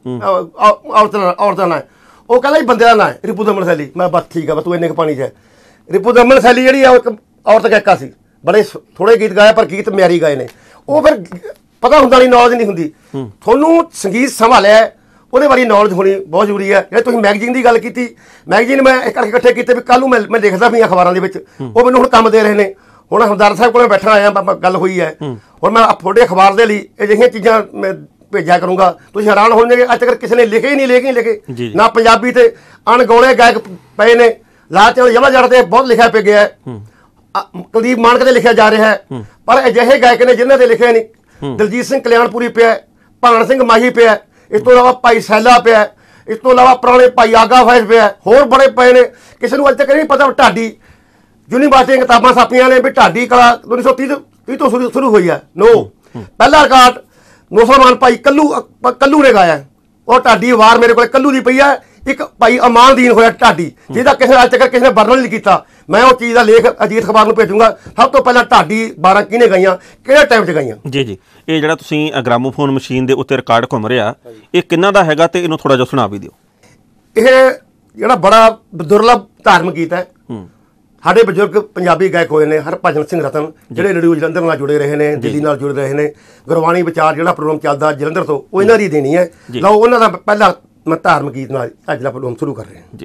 ਔਰਤ ਦਾ ਨਾਂ ਹੈ? ਉਹ ਕਹਿੰਦਾ ਜੀ ਬੰਦੇ ਦਾ ਨਾਂ ਹੈ ਰਿਪੂ ਦਮਨ ਸੈਲੀ। ਮੈਂ ਬਸ ਠੀਕ ਆ, ਬਸ ਤੂੰ ਇੰਨੇ ਕੁ ਪਾਣੀ 'ਚ ਹੈ। ਰਿਪੂ ਦਮਨ ਸੈਲੀ ਜਿਹੜੀ ਆ ਉਹ ਇੱਕ ਔਰਤ ਗਾਇਕਾ ਸੀ, ਬੜੇ ਥੋੜ੍ਹੇ ਗੀਤ ਗਾਏ ਪਰ ਗੀਤ ਮਿਆਰੀ ਗਾਏ ਨੇ। ਉਹ ਫਿਰ ਪਤਾ ਹੁੰਦਾ ਨਹੀਂ, ਨੌਲੇਜ ਨਹੀਂ ਹੁੰਦੀ। ਤੁਹਾਨੂੰ ਸੰਗੀਤ ਸੰਭਾਲਿਆ ਉਹਦੇ ਬਾਰੇ ਨੌਲੇਜ ਹੋਣੀ ਬਹੁਤ ਜ਼ਰੂਰੀ ਹੈ। ਜਿਹੜੇ ਤੁਸੀਂ ਮੈਗਜ਼ੀਨ ਦੀ ਗੱਲ ਕੀਤੀ, ਮੈਗਜ਼ੀਨ ਮੈਂ ਇੱਕ ਕਰਕੇ ਇਕੱਠੇ ਕੀਤੇ ਵੀ ਕੱਲ੍ਹ ਨੂੰ ਮੈਂ ਲਿਖਦਾ ਵੀ ਅਖਬਾਰਾਂ ਦੇ ਵਿੱਚ, ਉਹ ਮੈਨੂੰ ਹੁਣ ਕੰਮ ਦੇ ਰਹੇ ਨੇ। ਹੁਣ ਹਮਦਰਦ ਸਾਹਿਬ ਕੋਲ ਬੈਠਾ ਆਇਆ, ਗੱਲ ਹੋਈ ਹੈ, ਹੁਣ ਮੈਂ ਤੁਹਾਡੇ ਅਖਬਾਰ ਦੇ ਲਈ ਅਜਿਹੀਆਂ ਚੀਜ਼ਾਂ ਮੈਂ ਭੇਜਿਆ ਕਰੂੰਗਾ, ਤੁਸੀਂ ਹੈਰਾਨ ਹੋ ਜਾਓਗੇ। ਅੱਜ ਤੱਕ ਕਿਸੇ ਨੇ ਲਿਖੇ ਹੀ ਨਹੀਂ, ਲਿਖੇ ਨਾ ਪੰਜਾਬੀ ਤੇ ਅਣਗੌਲੇ ਗਾਇਕ ਪਏ ਨੇ। ਲਾਚੌਰ ਯਮਾ ਜੜ ਤੇ ਬਹੁਤ ਲਿਖਿਆ ਪਿਆ ਗਿਆ ਹੈ, ਕੁਲਦੀਪ ਮਾਨਕ ਤੇ ਲਿਖਿਆ ਜਾ ਰਿਹਾ ਹੈ, ਪਰ ਅਜਿਹੇ ਗਾਇਕ ਨੇ ਜਿਨ੍ਹਾਂ ਦੇ ਲਿਖਿਆ ਨਹੀਂ। ਦਲਜੀਤ ਸਿੰਘ ਕਲਿਆਣਪੁਰੀ ਪਿਆ, ਭਾਨ ਸਿੰਘ ਮਾਹੀ ਪਿਆ, ਇਸ ਤੋਂ ਇਲਾਵਾ ਭਾਈ ਸੈਲਾ ਪਿਆ, ਇਸ ਤੋਂ ਇਲਾਵਾ ਪੁਰਾਣੇ ਭਾਈ ਆਗਾ ਫੈਜ਼ ਪਿਆ, ਹੋਰ ਬੜੇ ਪਏ ਨੇ। ਕਿਸੇ ਨੂੰ ਅੱਜ ਤੱਕ ਨਹੀਂ ਪਤਾ ਢਾਡੀ ਯੂਨੀਵਰਸਿਟੀ ਦੀਆਂ ਕਿਤਾਬਾਂ ਛਾਪੀਆਂ ਨੇ ਵੀ ਢਾਡੀ ਕਲਾ 1930 ਤੋਂ ਸ਼ੁਰੂ ਹੋਈ ਹੈ। ਪਹਿਲਾ ਰਿਕਾਰਡ ਮੁਸਲਮਾਨ ਭਾਈ ਕੱਲੂ ਨੇ ਗਾਇਆ, ਉਹ ਢਾਡੀ ਵਾਰ ਮੇਰੇ ਕੋਲ ਕੱਲੂ ਦੀ ਪਈ ਹੈ। ਇੱਕ ਭਾਈ ਅਮਾਨਦੀਨ ਹੋਇਆ ਢਾਡੀ, ਜਿਹਦਾ ਕਿਸੇ ਅੱਜ ਤੱਕ ਕਿਸੇ ਨੇ ਵਰਣਨ ਨਹੀਂ ਕੀਤਾ। ਮੈਂ ਉਹ ਚੀਜ਼ ਦਾ ਲੇਖ ਅਜੀਤ ਅਖਬਾਰ ਨੂੰ ਭੇਜੂੰਗਾ। ਸਭ ਤੋਂ ਪਹਿਲਾਂ ਢਾਡੀ 12 ਕਿਹਨੇ ਗਾਈਆਂ, ਕਿਹੜੇ ਟਾਈਮ 'ਚ ਗਾਈਆਂ। ਜੀ ਇਹ ਜਿਹੜਾ ਤੁਸੀਂ ਗ੍ਰਾਮੋਫੋਨ ਮਸ਼ੀਨ ਦੇ ਉੱਤੇ ਰਿਕਾਰਡ ਘੁੰਮ ਰਿਹਾ, ਇਹ ਕਿੰਨਾ ਦਾ ਹੈਗਾ ਤੇ ਇਹਨੂੰ ਥੋੜਾ ਜਿਹਾ ਸੁਣਾ ਵੀ ਦਿਓ। ਇਹ ਜਿਹੜਾ ਬੜਾ ਦੁਰਲਭ ਧਾਰਮਿਕ ਗੀਤ ਹੈ। ਸਾਡੇ ਬਜ਼ੁਰਗ ਪੰਜਾਬੀ ਗਾਇਕ ਹੋਏ ਨੇ, ਹਰਭਜਨ ਸਿੰਘ ਰਤਨ, ਜਿਹੜੇ ਰੇਡੀਓ ਜਲੰਧਰ ਨਾਲ ਜੁੜੇ ਰਹੇ ਨੇ, ਦਿੱਲੀ ਨਾਲ ਜੁੜੇ ਰਹੇ ਨੇ। ਗੁਰਬਾਣੀ ਵਿਚਾਰ ਜਿਹੜਾ ਪ੍ਰੋਗਰਾਮ ਚੱਲਦਾ ਜਲੰਧਰ ਤੋਂ, ਉਹ ਇਹਨਾਂ ਦੀ ਦੇਣੀ ਹੈ। ਲਓ ਉਹਨਾਂ ਦਾ ਪਹਿਲਾ ਮੈਂ ਧਾਰਮਿਕ ਗੀਤ ਨਾਲ ਅੱਜ ਦਾ ਪ੍ਰੋਗਰਾਮ ਸ਼ੁਰੂ ਕਰ ਰਹੇ ਹਾਂ ਜੀ।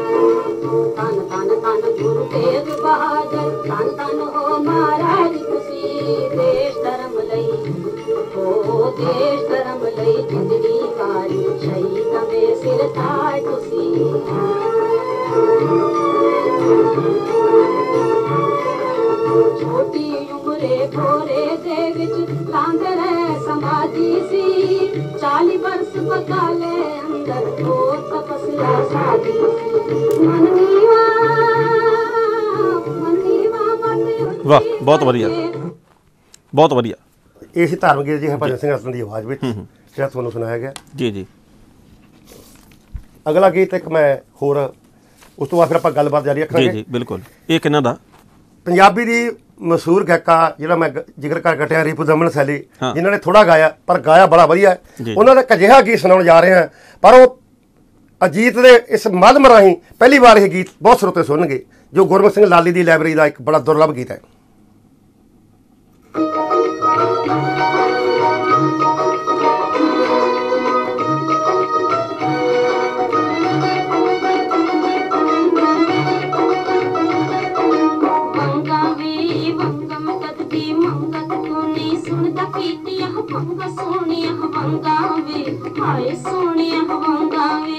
ਧੰਨ ਧੰਨ ਧੰਨ ਗੁਰੂ ਤੇਗ ਬਹਾਦਰ, ਧੰਨ ਧੰਨ ਹੋ ਮਹਾਰਾਜ ਤੁਸੀਂ ਦੇਸ਼ ਧਰਮ ਲਈ ਜ਼ਿੰਦਗੀ ਵਾਰੀ ਸ਼ਹੀਦਾਂ ਦੇ ਸਿਰ ਤਾਜ ਤੁਸੀਂ ਛੋਟੀ ਉਮਰੇ ਭੋਰੇ ਦੇ ਵਿੱਚ ਲਾਂਘਰੇ ਸਮਾਧੀ ਸੀ 40 ਬਰਸ ਬਕਾਲੇ ਅੰਦਰ ਉਹ ਤਪਸਿਆ ਸਾਧੀ ਮਨ ਨੀਵਾ ਵਾਹ, ਬਹੁਤ ਵਧੀਆ, ਬਹੁਤ ਵਧੀਆ। ਇਹ ਸੀ ਧਾਰਮਿਕ ਗੀਤ ਜੀ ਹਰਭਜਨ ਸਿੰਘ ਅਸਲਨ ਦੀ ਆਵਾਜ਼ ਵਿੱਚ ਜਿਹੜਾ ਤੁਹਾਨੂੰ ਸੁਣਾਇਆ ਗਿਆ ਜੀ ਜੀ। ਅਗਲਾ ਗੀਤ ਇੱਕ ਮੈਂ ਹੋਰ ਉਸ ਤੋਂ ਬਾਅਦ ਫਿਰ ਆਪਾਂ ਗੱਲਬਾਤ ਜਾਰੀ ਜੀ ਰੱਖਾਂਗੇ। ਜੀ ਬਿਲਕੁਲ। ਇਹ ਕਿਹਨਾਂ ਦਾ? ਪੰਜਾਬੀ ਦੀ ਮਸ਼ਹੂਰ ਗਾਇਕਾ ਜਿਹੜਾ ਮੈਂ ਜ਼ਿਕਰ ਕਰ ਘਟਿਆ ਰੀਪੂ ਦਮਨ ਸੈਲੀ, ਹਾਂ। ਜਿਨ੍ਹਾਂ ਨੇ ਥੋੜਾ ਗਾਇਆ ਪਰ ਗਾਇਆ ਬੜਾ ਵਧੀਆ ਹੈ। ਜੀ। ਉਹਨਾਂ ਦਾ ਇੱਕ ਅਜਿਹਾ ਗੀਤ ਸੁਣਾਉਣ ਜਾ ਰਹੇ ਹਾਂ, ਪਰ ਉਹ ਅਜੀਤ ਦੇ ਇਸ ਮਾਧਿਅਮ ਰਾਹੀਂ ਪਹਿਲੀ ਵਾਰ ਇਹ ਗੀਤ ਬਹੁਤ ਸਰੋਤੇ ਸੁਣਨਗੇ, ਜੋ ਗੁਰਮੁਖ ਸਿੰਘ ਲਾਲੀ ਦੀ ਲਾਇਬ੍ਰੇਰੀ ਦਾ ਇੱਕ ਬੜਾ ਦੁਰਲਭ ਗੀਤ ਹੈ। ਵੰਗਾ ਸੋਹਣੀਆਂ ਵੰਗਾ ਵੇ ਹਾਏ ਸੋਹਣੀਆਂ ਵੰਗਾ ਵੇ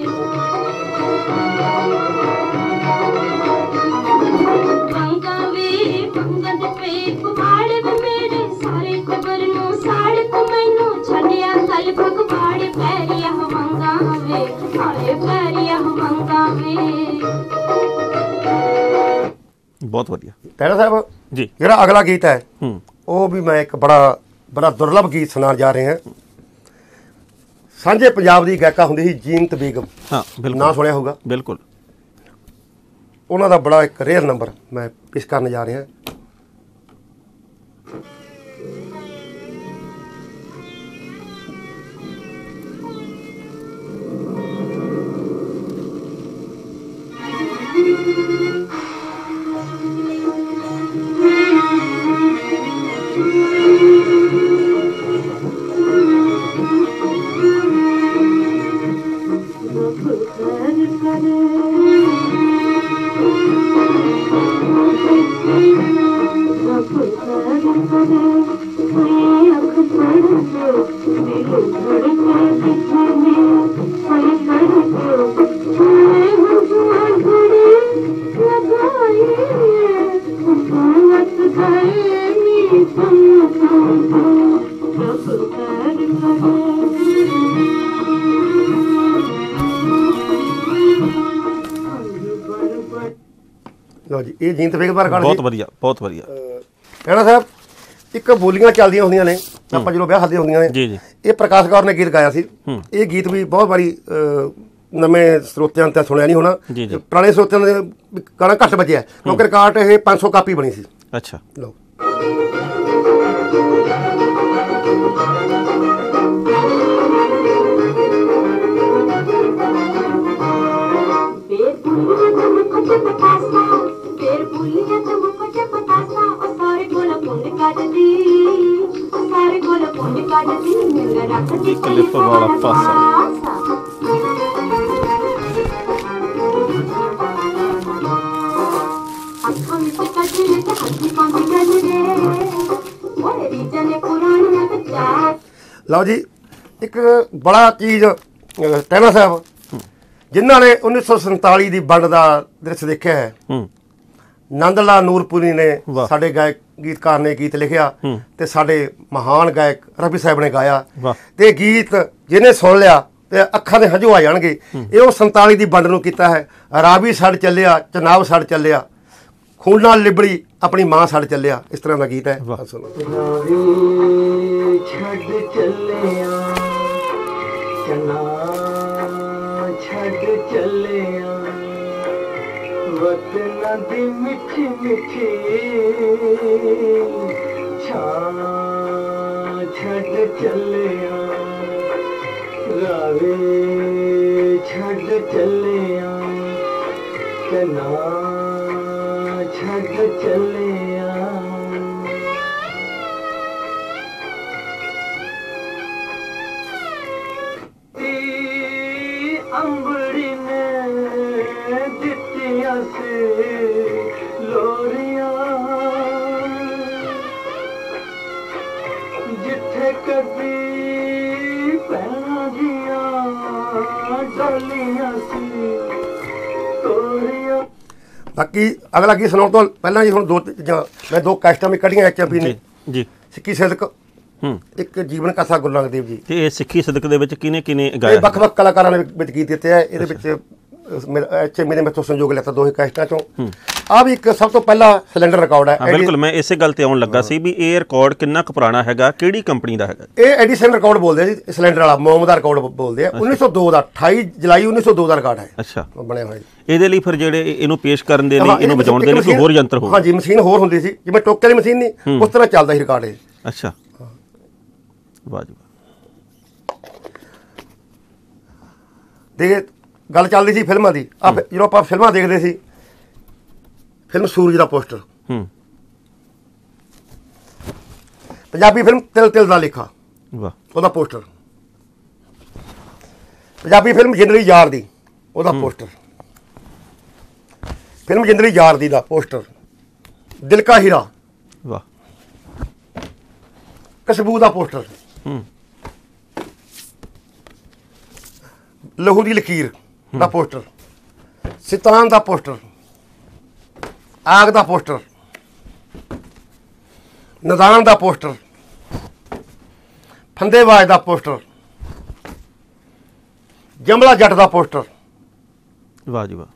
ਵੰਗਾ ਵੇ ਵੰਗਾ ਦੇ ਪੇ ਪਵਾੜੇ ਵੇ ਮੇਰੇ ਸਾਰੇ ਟੱਬਰ ਨੂੰ ਸਾੜ ਤੂੰ ਮੈਨੂੰ ਛੱਡਿਆ ਕੱਲ ਭਗਵਾੜੇ ਪੈਰੀਆ ਵੰਗਾ ਵੇ ਹਾਏ ਪੈਰੀਆ ਵੰਗਾ ਵੇ। ਬਹੁਤ ਵਧੀਆ ਟੈਣਾ ਸਾਹਿਬ ਜੀ। ਜਿਹੜਾ ਅਗਲਾ ਗੀਤ ਹੈ ਉਹ ਵੀ ਮੈਂ ਇੱਕ ਬੜਾ ਦੁਰਲਭ ਗੀਤ ਸੁਣਾਉਣ ਜਾ ਰਹੇ ਹਾਂ। ਸਾਂਝੇ ਪੰਜਾਬ ਦੀ ਗਾਇਕਾ ਹੁੰਦੀ ਸੀ ਜੀਨਤ ਬੇਗਮ। ਹਾਂ ਬਿਲਕੁਲ, ਨਾਂ ਸੁਣਿਆ ਹੋਊਗਾ। ਬਿਲਕੁਲ। ਉਹਨਾਂ ਦਾ ਬੜਾ ਇੱਕ ਰੇਅਰ ਨੰਬਰ ਮੈਂ ਪੇਸ਼ ਕਰਨ ਜਾ ਰਿਹਾ। ਲਓ ਜੀ, ਇਹ ਜੀਨਤ ਬੇਗਮ ਬਾਰੇ ਬਹੁਤ ਵਧੀਆ, ਬਹੁਤ ਵਧੀਆ। ਟੈਣਾ ਸਾਹਿਬ ਇੱਕ ਬੋਲੀਆਂ ਚੱਲਦੀਆਂ ਹੁੰਦੀਆਂ ਨੇ ਆਪਾਂ ਜਦੋਂ ਵਿਆਹ ਹੱਦੇ ਹੁੰਦੀਆਂ ਨੇ। ਜੀ ਜੀ। ਇਹ ਪ੍ਰਕਾਸ਼ ਕੌਰ ਨੇ ਗੀਤ ਗਾਇਆ ਸੀ। ਇਹ ਗੀਤ ਵੀ ਬਹੁਤ ਵਾਰੀ ਨਵੇਂ ਸਰੋਤਿਆਂ ਤੇ ਸੁਣਿਆ ਨਹੀਂ ਹੋਣਾ, ਪੁਰਾਣੇ ਸਰੋਤਿਆਂ ਦੇ ਗਾਣਾ ਘੱਟ ਵੱਜਿਆ ਕਿਉਂਕਿ ਰਿਕਾਰਡ ਇਹ 500 ਕਾਪੀ ਬਣੀ ਸੀ। ਅੱਛਾ। ਲਓ ਕਲਿੱਪ ਵਾਲਾ ਪਾਸਾ। ਲਓ ਜੀ, ਇੱਕ ਬੜਾ ਚੀਜ਼ ਟੈਣਾ ਸਾਹਿਬ ਜਿਨ੍ਹਾਂ ਨੇ 1947 ਦੀ ਵੰਡ ਦਾ ਦ੍ਰਿਸ਼ ਦੇਖਿਆ ਹੈ, ਨੰਦ ਲਾਲ ਨੂਰਪੁਰੀ ਨੇ ਸਾਡੇ ਗਾਇਕ ਗੀਤਕਾਰ ਨੇ ਗੀਤ ਲਿਖਿਆ ਤੇ ਸਾਡੇ ਮਹਾਨ ਗਾਇਕ ਰਫੀ ਸਾਹਿਬ ਨੇ ਗਾਇਆ। ਤੇ ਗੀਤ ਜਿਹਨੇ ਸੁਣ ਲਿਆ ਤੇ ਅੱਖਾਂ ਦੇ ਹੰਝੂ ਆ ਜਾਣਗੇ। ਇਹ ਉਹ 47 ਦੀ ਵੰਡ ਨੂੰ ਕੀਤਾ ਹੈ। ਰਾਵੀ ਛੱਡ ਚੱਲਿਆ, ਚਨਾਬ ਛੱਡ ਚੱਲਿਆ, ਖੂਨ ਨਾਲ ਲਿਬੜੀ ਆਪਣੀ ਮਾਂ ਛੱਡ ਚੱਲਿਆ। ਇਸ ਤਰ੍ਹਾਂ ਦਾ ਗੀਤ ਹੈ। ਸੁਣੋ। ਰਾਵੀ ਛੱਡ ਚੱਲਿਆ, ਚਨਾਬ ਛੱਡ ਚੱਲਿਆ, ਵਤਨ ਦੀ ਮਿੱਠੀ ਮਿੱਠੀ ਛਾਂ ਛੱਡ ਚੱਲਿਆ, ਰਾਵੇ ਛੱਡ ਚੱਲਿਆ, ਚਨਾਬ ਛੱਡ ਚੱਲਿਆ। ਅੰਬੜੀ ਨੇ ਦਿੱਤੀਆਂ ਸੀ ਲੋਰੀਆਂ, ਜਿੱਥੇ ਕਦੀ सी तोरिया ਬਾਕੀ ਅਗਲਾ ਗੀਤ ਸੁਣਾਉਣ ਤੋਂ ਪਹਿਲਾਂ ਜੀ ਹੁਣ ਦੋ ਚੀਜ਼ਾਂ ਮੈਂ ਦੋ ਕੈਸਟਾਂ ਵੀ ਕੱਢੀਆਂ ਐਚਐਮਪੀ ਨੇ ਜੀ ਸਿੱਖੀ ਸਿਦਕ ਇੱਕ ਜੀਵਨ ਕਥਾ ਗੁਰੂ ਨਾਨਕ ਦੇਵ ਜੀ ਤੇ ਇਹ ਸਿੱਖੀ ਸਦਕ ਦੇ ਵਿੱਚ ਕਿਹਨੇ ਇਹ ਗਾਇਆ ਵੱਖ-ਵੱਖ ਕਲਾਕਾਰਾਂ ਨੇ ਵਿੱਚ ਗੀਤ ਦਿੱਤੇ ਆ ਇਹਦੇ ਵਿੱਚ ਐਚਐਮਪੀ ਨੇ ਮੈਥੋਂ ਸੰਯੋਗ ਲਿਆ ਦੋਹੇ ਕੈਸਟਾਂ ਚੋਂ ਆ ਵੀ ਇੱਕ ਸਭ ਤੋਂ ਪਹਿਲਾ ਸਿਲੰਡਰ ਰਿਕਾਰਡ ਹੈ ਬਿਲਕੁਲ ਮੈਂ ਇਸੇ ਗੱਲ ਤੇ ਆਉਣ ਲੱਗਾ ਸੀ ਵੀ ਇਹ ਰਿਕਾਰਡ ਕਿੰਨਾ ਕੁ ਪੁਰਾਣਾ ਹੈਗਾ ਕਿਹੜੀ ਕੰਪਨੀ ਦਾ ਹੈਗਾ ਇਹ ਐਡੀਸਨ ਰਿਕਾਰਡ ਬੋਲਦੇ ਆ ਜੀ ਸਿਲੰਡਰ ਵਾਲਾ ਮੋਮ ਦਾ ਰਿਕਾਰਡ ਬੋਲਦੇ ਆ 1902 ਦਾ 28 ਜੁਲਾਈ 1902 ਦਾ ਰਿਕਾਰਡ ਹੈ ਅੱਛਾ ਬਣਿਆ ਹੋਇਆ ਜੀ ਇਹਦੇ ਲਈ ਫਿਰ ਜਿਹੜੇ ਇਹਨੂੰ ਪੇਸ਼ ਕਰਨ ਦੇ ਲਈ ਇਹਨੂੰ ਵਜਾਉਣ ਦੇ ਲਈ ਕੋਈ ਹੋਰ ਯੰਤਰ ਹੋ ਹਾਂਜੀ ਮਸ਼ੀਨ ਹੋਰ ਹੁੰਦੀ ਸੀ ਜਿਵੇਂ ਟੋਕੇ ਵਾਲੀ ਮਸ਼ੀਨ ਨਹੀਂ ਉਸ ਤਰ੍ਹਾਂ ਚੱਲਦਾ ਸੀ ਰਿਕਾਰਡ ਇਹ ਅੱਛਾ ਵਾਹ ਜੀ ਦੇ ਗੱਲ ਚੱਲਦੀ ਸੀ ਫਿਲਮਾਂ ਦੀ ਜਦੋਂ ਆਪਾਂ ਫਿਲਮਾਂ ਦੇਖਦੇ ਸੀ ਫਿਲਮ ਸੂਰਜ ਦਾ ਪੋਸਟਰ ਪੰਜਾਬੀ ਫਿਲਮ ਤਿਲ ਤਿਲ ਦਾ ਲੇਖਾ ਵਾਹ ਉਹਦਾ ਪੋਸਟਰ ਪੰਜਾਬੀ ਫਿਲਮ ਜਿੰਦੜੀ ਯਾਰ ਦੀ ਉਹਦਾ ਪੋਸਟਰ ਫਿਲਮ ਜਿੰਦੜੀ ਯਾਰ ਦੀ ਦਾ ਪੋਸਟਰ ਦਿਲ ਕਾ ਹੀਰਾ ਵਾਹ ਕਸਬੂ ਦਾ ਪੋਸਟਰ ਲਹੂ ਦੀ ਲਕੀਰ ਦਾ ਪੋਸਟਰ ਸਿਤਾਨ ਦਾ ਪੋਸਟਰ ਆਗ ਦਾ ਪੋਸਟਰ ਨਦਾਨ ਦਾ ਪੋਸਟਰ ਫੰਦੇਬਾਜ਼ ਦਾ ਪੋਸਟਰ ਜਮਲਾ ਜੱਟ ਦਾ ਪੋਸਟਰ ਵਾਹ ਜੀ ਵਾਹ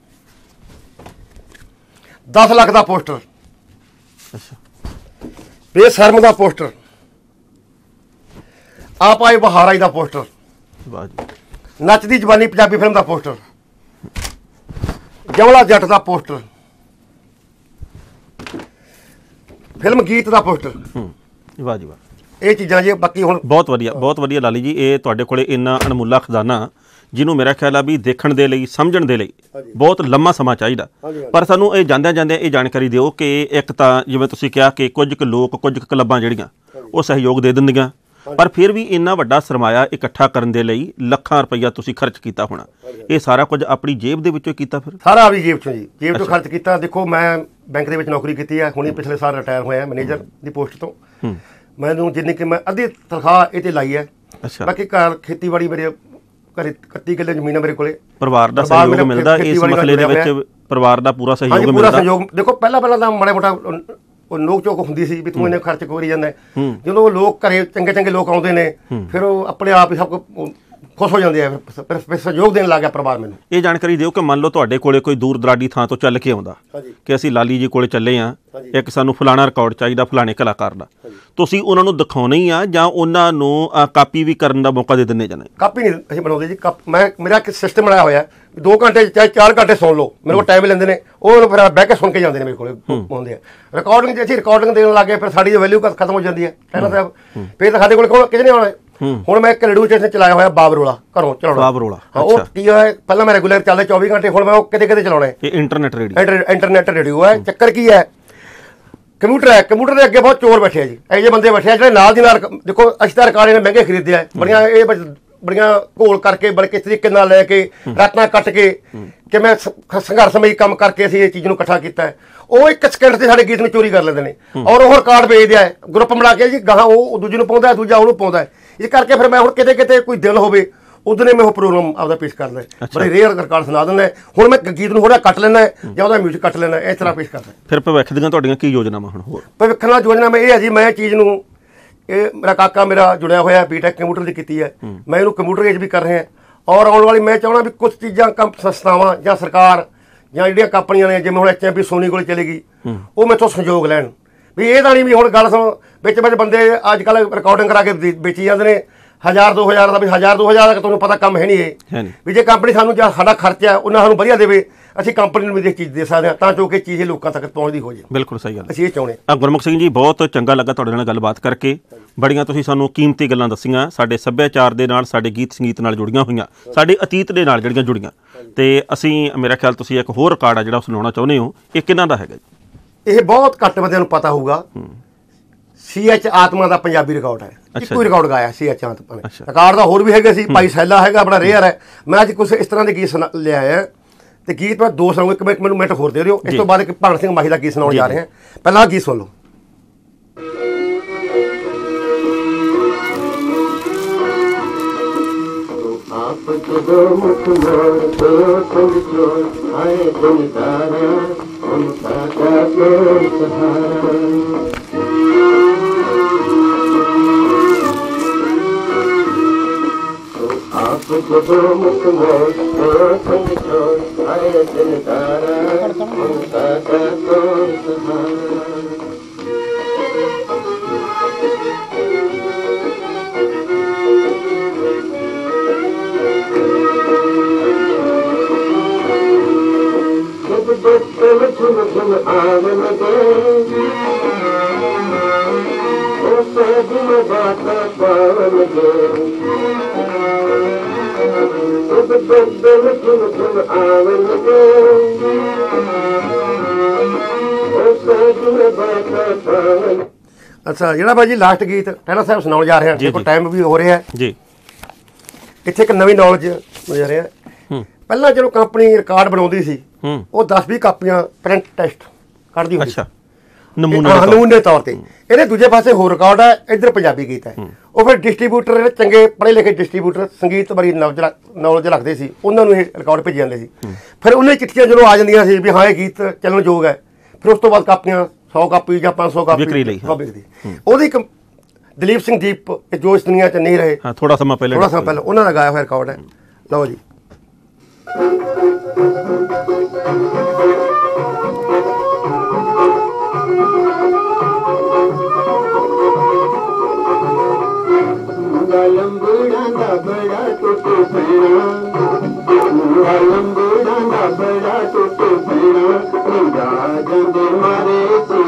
10 ਲੱਖ ਦਾ ਪੋਸਟਰ ਅੱਛਾ ਬੇਸ਼ਰਮ ਦਾ ਪੋਸਟਰ ਆਪ ਆਏ ਬਹਾਰਾਈ ਦਾ ਪੋਸਟਰ ਵਾਹ ਜੀ ਨੱਚਦੀ ਜਵਾਨੀ ਪੰਜਾਬੀ ਫਿਲਮ ਦਾ ਪੋਸਟਰ ਜਮਲਾ ਜੱਟ ਦਾ ਪੋਸਟਰ ਫਿਲਮ ਗੀਤ ਦਾ ਪੋਸਟਰ ਵਾਹ ਜੀ ਵਾਹ ਇਹ ਚੀਜ਼ਾਂ ਜੀ ਬਾਕੀ ਹੁਣ ਬਹੁਤ ਵਧੀਆ ਲਾਲੀ ਜੀ ਇਹ ਤੁਹਾਡੇ ਕੋਲੇ ਇੰਨਾ ਅਣਮੁੱਲਾ ਖਜ਼ਾਨਾ ਜਿਹਨੂੰ ਮੇਰਾ ਖਿਆਲ ਆ ਵੀ ਦੇਖਣ ਦੇ ਲਈ ਸਮਝਣ ਦੇ ਲਈ ਬਹੁਤ ਲੰਮਾ ਸਮਾਂ ਚਾਹੀਦਾ ਪਰ ਸਾਨੂੰ ਇਹ ਜਾਂਦਿਆਂ ਇਹ ਜਾਣਕਾਰੀ ਦਿਓ ਕਿ ਇੱਕ ਤਾਂ ਜਿਵੇਂ ਤੁਸੀਂ ਕਿਹਾ ਕਿ ਕੁਝ ਕੁ ਲੋਕ ਕੁਝ ਕੁ ਕਲੱਬਾਂ ਜਿਹੜੀਆਂ ਉਹ ਸਹਿਯੋਗ ਦੇ ਦਿੰਦੀਆਂ ਪਰ ਫਿਰ ਵੀ ਇੰਨਾ ਵੱਡਾ ਸਰਮਾਇਆ ਇਕੱਠਾ ਕਰਨ ਦੇ ਲਈ ਲੱਖਾਂ ਰੁਪਈਆ ਤੁਸੀਂ ਖਰਚ ਕੀਤਾ ਹੋਣਾ ਇਹ ਸਾਰਾ ਕੁਝ ਆਪਣੀ ਜੇਬ ਦੇ ਵਿੱਚੋਂ ਕੀਤਾ ਫਿਰ ਸਾਰਾ ਆਪਣੀ ਜੇਬ ਚੋਂ ਜੀ ਜੇਬ ਚੋਂ ਖਰਚ ਕੀਤਾ ਦੇਖੋ ਮੈਂ ਬੈਂਕ ਦੇ ਵਿੱਚ ਨੌਕਰੀ ਕੀਤੀ ਹੈ ਹੁਣੇ ਪਿਛਲੇ ਸਾਲ ਰਿਟਾਇਰ ਹੋਇਆ ਮੈਨੇਜਰ ਦੀ ਪੋਸਟ ਤੋਂ ਮੈਨੂੰ ਜਿੰਨੀ ਕਿ ਮੈਂ ਅੱਧੀ ਤਨਖਾਹ ਇਹ ਤੇ ਲਾਈ ਹੈ ਅੱਛਾ ਬਾਕੀ ਘਰ ਖੇਤੀਬਾੜੀ ਮੇਰੇ ਘਰੇ 31 ਕਿੱਲੇ ਜ਼ਮੀਨ ਹੈ ਮੇਰੇ ਕੋਲੇ ਪਰਿਵਾਰ ਦਾ ਸਹਿਯੋਗ ਮਿਲਦਾ ਇਸ ਮਸਲੇ ਦੇ ਵਿੱਚ ਪਰਿਵਾਰ ਦਾ ਪੂਰਾ ਸਹਿਯੋਗ ਮਿਲਦਾ ਪੂਰਾ ਸਹਿਯੋਗ ਦੇਖੋ ਪਹਿਲਾਂ ਤਾਂ ਮਾੜਾ ਮੋਟਾ ਉਹ ਨੋਕ ਚੋਕ ਹੁੰਦੀ ਸੀ ਵੀ ਤੂੰ ਇਹਨੇ ਖਰਚ ਕਰੀ ਜਾਂਦਾ ਜਦੋਂ ਲੋਕ ਘਰੇ ਚੰਗੇ ਲੋਕ ਆਉਂਦੇ ਨੇ ਫਿਰ ਉਹ ਆਪਣੇ ਆਪ ਹੀ ਸਭ ਖੁਸ਼ ਹੋ ਜਾਂਦੇ ਆ ਫਿਰ ਸਹਿਯੋਗ ਦੇਣ ਲੱਗ ਗਿਆ ਪਰਿਵਾਰ ਮੈਨੂੰ ਇਹ ਜਾਣਕਾਰੀ ਦਿਓ ਕਿ ਮੰਨ ਲਓ ਤੁਹਾਡੇ ਕੋਲੇ ਕੋਈ ਦੂਰ ਦਰਾਡੀ ਥਾਂ ਤੋਂ ਚੱਲ ਕੇ ਆਉਂਦਾ ਕਿ ਅਸੀਂ ਲਾਲੀ ਜੀ ਕੋਲੇ ਚੱਲੇ ਆ ਇੱਕ ਸਾਨੂੰ ਫਲਾਣਾ ਰਿਕਾਰਡ ਚਾਹੀਦਾ ਫਲਾਣੇ ਕਲਾਕਾਰ ਦਾ ਤੁਸੀਂ ਉਹਨਾਂ ਨੂੰ ਦਿਖਾਉਣਾ ਹੀ ਆ ਜਾਂ ਉਹਨਾਂ ਨੂੰ ਕਾਪੀ ਵੀ ਕਰਨ ਦਾ ਮੌਕਾ ਦੇ ਦਿੰਦੇ ਜਾਂਦੇ ਕਾਪੀ ਨਹੀਂ ਅਸੀਂ ਬਣਾਉਂਦੇ ਜੀ ਮੇਰਾ ਇੱਕ ਸਿਸਟਮ ਬਣਾਇਆ ਹੋਇਆ 2 ਘੰਟੇ ਚਾਹੇ 4 ਘੰਟੇ ਸੁਣ ਲਓ ਮੇਰੇ ਕੋਲ ਟਾਈਮ ਲੈਂਦੇ ਨੇ ਉਹ ਫਿਰ ਬਹਿ ਕੇ ਸੁਣ ਕੇ ਜਾਂਦੇ ਨੇ ਮੇਰੇ ਕੋਲ ਆਉਂਦੇ ਆ ਰਿਕਾਰਡਿੰਗ ਜੇ ਅਸੀਂ ਰਿਕਾਰਡਿੰਗ ਦੇਣ ਲੱਗੇ ਫਿਰ ਸਾਡੀ ਵੈਲਿਊ ਖਤਮ ਹੋ ਜਾਂਦੀ ਹੈ ਪਹਿਲਾਂ ਤਾਂ ਫਿਰ ਤਾਂ ਸਾਡੇ ਕੋਲ ਕਿਸੇ ਨੇ ਆਉਣਾ ਹੁਣ ਮੈਂ ਇੱਕ ਰੇਡੀਓ ਸਟੇਸ਼ਨ ਚਲਾਇਆ ਹੋਇਆ ਬਾਬਰੋਲਾ ਘਰੋਂ ਚਲਾਉਣਾ ਬਾਬਰੋਲਾ ਉਹ ਕੀ ਹੋਇਆ ਪਹਿਲਾਂ ਮੈਂ ਰੈਗੂਲਰ ਚੱਲਦਾ 24 ਘੰਟੇ ਹੁਣ ਮੈਂ ਉਹ ਕਿਤੇ ਚਲਾਉਣਾ ਇਹ ਇੰਟਰਨੈਟ ਰੇਡੀਓ ਹੈ ਚੱਕਰ ਕੀ ਹੈ ਕੰਪਿਊਟਰ ਦੇ ਅੱਗੇ ਬਹੁਤ ਚੋਰ ਬੈਠੇ ਆ ਜੀ ਇਹ ਜਿਹੇ ਬੰਦੇ ਬੈਠੇ ਆ ਜਿਹੜੇ ਨਾਲ ਦੀ ਨਾਲ ਦੇਖੋ ਅਸੀਂ ਤਾਂ ਰਿਕਾਰਡ ਇਹਨੇ ਮਹਿੰਗੇ ਖਰੀਦੇ ਆ ਬੜੀਆਂ ਘੋਲ ਕਰਕੇ ਬੜੇ ਕਿਸ ਤਰੀਕੇ ਨਾਲ ਲੈ ਕੇ ਰਾਤਾਂ ਕੱਟ ਕੇ ਕਿਵੇਂ ਸੰਘਰਸ਼ਮਈ ਕੰਮ ਕਰਕੇ ਅਸੀਂ ਇਹ ਚੀਜ਼ ਨੂੰ ਇਕੱਠਾ ਕੀਤਾ ਹੈ ਉਹ 1 ਸਕਿੰਟ ਤੇ ਸਾਡੇ ਗੀਤ ਨੂੰ ਚੋਰੀ ਕਰ ਲੈਂਦੇ ਨੇ ਔਰ ਉਹ ਰਿਕਾਰਡ ਵੇਚਦੇ ਆ ਗਰੁੱਪ ਬਣਾ ਕੇ ਜੀ ਗਾਹਾਂ ਉਹ ਦੂਜੇ ਨੂੰ ਪਾਉਂਦਾ ਦੂਜਾ ਉਹਨੂੰ ਪਾਉਂਦਾ ਇਸ ਕਰਕੇ ਫਿਰ ਮੈਂ ਹੁਣ ਕਿਤੇ ਕੋਈ ਦਿਲ ਹੋਵੇ ਉਦੋਂ ਮੈਂ ਉਹ ਪ੍ਰੋਗਰਾਮ ਆਪਦਾ ਪੇਸ਼ ਕਰਦਾ ਬੜੇ ਰੇਅਰ ਰਿਕਾਰਡ ਸੁਣਾ ਦਿੰਦਾ ਹੁਣ ਮੈਂ ਗੀਤ ਨੂੰ ਥੋੜਾ ਕੱਟ ਲੈਣਾ ਜਾਂ ਉਹਦਾ ਮਿਊਜ਼ਿਕ ਕੱਟ ਲੈਣਾ ਇਸ ਤਰ੍ਹਾਂ ਪੇਸ਼ ਕਰਦਾ ਫਿਰ ਭਵਿੱਖ ਦੀਆਂ ਤੁਹਾਡੀਆਂ ਕੀ ਯੋਜਨਾਵਾਂ ਹੁਣ ਹੋਰ ਭਵਿੱਖ ਨਾਲ ਯੋਜਨਾ ਮੈਂ ਇਹ ਹੈ ਜੀ ਮੈਂ ਚੀਜ਼ ਨੂੰ ਇਹ ਮੇਰਾ ਕਾਕਾ ਮੇਰਾ ਜੁੜਿਆ ਹੋਇਆ ਬੀਟੈਕ ਕੰਪਿਊਟਰ ਦੀ ਕੀਤੀ ਹੈ ਮੈਂ ਇਹਨੂੰ ਕੰਪਿਊਟਰ ਏਜ ਵੀ ਕਰ ਰਿਹਾ ਔਰ ਆਉਣ ਵਾਲੀ ਮੈਂ ਚਾਹਣਾ ਵੀ ਕੁਝ ਚੀਜ਼ਾਂ ਸੰਸਥਾਵਾਂ ਜਾਂ ਸਰਕਾਰ ਜਾਂ ਜਿਹੜੀਆਂ ਕੰਪਨੀਆਂ ਨੇ ਜਿਵੇਂ ਹੁਣ ਐਚਐਮਪੀ ਸੋਨੀ ਕੋਲ ਚਲੇਗੀ ਉਹ ਮੈਥੋਂ ਸਹਿਯੋਗ ਲੈਣ ਵੀ ਇਹ ਤਾਂ ਨਹੀਂ ਵੀ ਹੁਣ ਗੱਲ ਸੁਣ ਵਿੱਚ ਬੰਦੇ ਅੱਜ ਕੱਲ੍ਹ ਰਿਕਾਰਡਿੰਗ ਕਰਾ ਕੇ ਵੇਚੀ ਜਾਂਦੇ ਨੇ 1000-2000 ਦਾ ਵੀ 1000-2000 ਦਾ ਤੁਹਾਨੂੰ ਪਤਾ ਕੰਮ ਹੈ ਨਹੀਂ ਇਹ ਵੀ ਜੇ ਕੰਪਨੀ ਸਾਨੂੰ ਜਾਂ ਸਾਡਾ ਖਰਚਾ ਉਹਨਾਂ ਸਾਨੂੰ ਵਧੀਆ ਦੇਵੇ ਅਸੀਂ ਕੰਪਨੀ ਨੂੰ ਵੀ ਇਹ ਚੀਜ਼ ਦੇ ਸਕਦੇ ਹਾਂ ਤਾਂ ਜੋ ਕਿ ਚੀਜ਼ ਲੋਕਾਂ ਤੱਕ ਪਹੁੰਚਦੀ ਹੋ ਜਾਏ ਬਿਲਕੁਲ ਸਹੀ ਗੱਲ ਅਸੀਂ ਇਹ ਚਾਹੁੰਦੇ ਹਾਂ ਗੁਰਮੁਖ ਸਿੰਘ ਜੀ ਬਹੁਤ ਚੰਗਾ ਲੱਗਾ ਤੁਹਾਡੇ ਨਾਲ ਗੱਲਬਾਤ ਕਰਕੇ ਬੜੀਆਂ ਤੁਸੀਂ ਸਾਨੂੰ ਕੀਮਤੀ ਗੱਲਾਂ ਦੱਸੀਆਂ ਸਾਡੇ ਸੱਭਿਆਚਾਰ ਦੇ ਨਾਲ ਸਾਡੇ ਗੀਤ ਸੰਗੀਤ ਨਾਲ ਜੁੜੀਆਂ ਹੋਈਆਂ ਸਾਡੇ ਅਤੀਤ ਦੇ ਨਾਲ ਜਿਹੜੀਆਂ ਜੁੜੀਆਂ ਤੇ ਅਸੀਂ ਮੇਰਾ ਖਿਆਲ ਤੁਸੀਂ ਇੱਕ ਹੋਰ ਰਿਕਾਰਡ ਆ ਜਿਹੜਾ ਸੁਣਾਉਣਾ ਚਾਹੁੰਦੇ ਹੋ ਇਹ ਕਿਹਨਾਂ ਦਾ ਹੈਗਾ ਜੀ ਇਹ ਬਹੁਤ ਘੱਟ ਬੰਦਿਆਂ ਨੂੰ ਪਤਾ ਹੋਊਗਾ CH ਆਤਮਾ ਦਾ ਪੰਜਾਬੀ ਰਿਕਾਰਡ ਹੈ ਇੱਕੋ ਹੀ ਰਿਕਾਰਡ ਗਾਇਆ CH ਆਤਮਾ ਨੇ ਰਿਕਾਰਡ ਦਾ ਹੋਰ ਵੀ ਹੈਗੇ ਸੀ ਭਾਈ ਸੈਲਾ ਹੈਗਾ ਬੜਾ ਰੇਅਰ ਹੈ ਮੈਂ ਅੱਜ ਕੁਝ ਇਸ ਤਰ੍ਹਾਂ ਦੇ ਗੀਤ ਲਿਆ ਹੈ ਤੇ ਗੀਤ ਮੈਂ 2 ਸੁਣਾਉਂਗਾ ਇੱਕ ਮੈਨੂੰ ਮਿੰਟ ਹੋਰ ਦੇ ਦਿਓ ਇਸ ਤੋਂ ਬਾਅਦ ਇੱਕ ਭਾਨ ਸਿੰਘ ਮਾਹੀ ਦਾ ਗੀਤ ਸੁਣਾਉਣ ਜਾ ਰਹੇ ਹਾਂ ਪਹਿਲਾਂ ਗੀਤ ਸੁਣ ਲਓ आप जो मुख मोर तो संग चोर आए दिन तारा उनका कोई सहारा आप जो मुख मोर तो संग चोर आए दिन तारा उनका कोई सहारा झुम झुम आवे लगे ओ सजन बात पावन लगे झुम झुम आवे लगे ओ सजन बात पावन। ਅੱਛਾ ਜਿਹੜਾ ਬਾਈ ਜੀ ਲਾਸਟ ਗੀਤ ਟਹਿਣਾ ਸਾਹਿਬ ਸੁਣਾਉਣ ਜਾ ਰਹੇ ਹਾਂ ਦੇਖੋ ਟਾਈਮ ਵੀ ਹੋ ਰਿਹਾ ਜੀ ਇੱਥੇ ਇੱਕ ਨਵੀਂ ਨੌਲੇਜ ਮਿਲ ਰਿਹਾ ਪਹਿਲਾਂ ਜਦੋਂ ਕੰਪਨੀ ਰਿਕਾਰਡ ਬਣਾਉਂਦੀ ਸੀ ਉਹ 10-20 ਕਾਪੀਆਂ ਪ੍ਰਿੰਟ ਟੈਸਟ ਕੱਢਦੀ ਹੁੰਦੀ ਸੀ ਨਮੂਨੇ ਤੌਰ ਤੇ ਇਹਦੇ ਦੂਜੇ ਪਾਸੇ ਹੋਰ ਰਿਕਾਰਡ ਹੈ ਇੱਧਰ ਪੰਜਾਬੀ ਗੀਤ ਹੈ ਉਹ ਫਿਰ ਡਿਸਟ੍ਰੀਬਿਊਟਰ ਜਿਹੜੇ ਚੰਗੇ ਪੜ੍ਹੇ ਲਿਖੇ ਡਿਸਟ੍ਰੀਬਿਊਟਰ ਸੰਗੀਤ ਬਾਰੇ ਨੌਲੇਜ ਰੱਖਦੇ ਸੀ ਉਹਨਾਂ ਨੂੰ ਇਹ ਰਿਕਾਰਡ ਭੇਜੀ ਜਾਂਦੇ ਸੀ ਫਿਰ ਉਹਨਾਂ ਚਿੱਠੀਆਂ ਜਦੋਂ ਆ ਜਾਂਦੀਆਂ ਸੀ ਵੀ ਹਾਂ ਇਹ ਗੀਤ ਚੱਲਣ ਯੋਗ ਹੈ ਫਿਰ ਉਸ ਤੋਂ ਬਾਅਦ ਕਾਪੀਆਂ 100 ਕਾਪੀ ਜਾਂ 500 ਕਾਪੀ ਵਿਕਦੀ ਉਹਦੀ ਇੱਕ ਦਲੀਪ ਸਿੰਘ ਦੀਪ ਜੋ ਇਸ ਦੁਨੀਆ 'ਚ ਨਹੀਂ ਰਹੇ ਥੋੜਾ ਸਮਾਂ ਪਹਿਲਾਂ ਉਹਨਾਂ ਦਾ ਗਾਇਆ ਹੋਇਆ ਰਿਕਾਰਡ ਹੈ ਲਓ ਜੀ लंबड़ा दा बड़ा टूटे भैया लंबड़ा दा बड़ा टूटे भैया जा जंदे मारे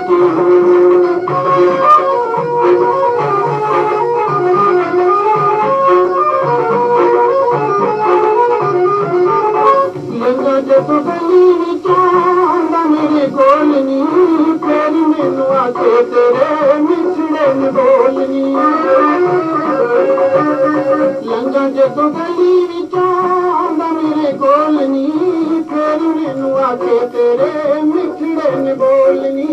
लंगा जब गली चांदा मेरे गोलनी फिर मैनू आके तेरे मिठड़े में बोलनी लंगा जब गली चांदा मेरे गोलनी फिर मैनू आके तेरे मिठड़े में बोलनी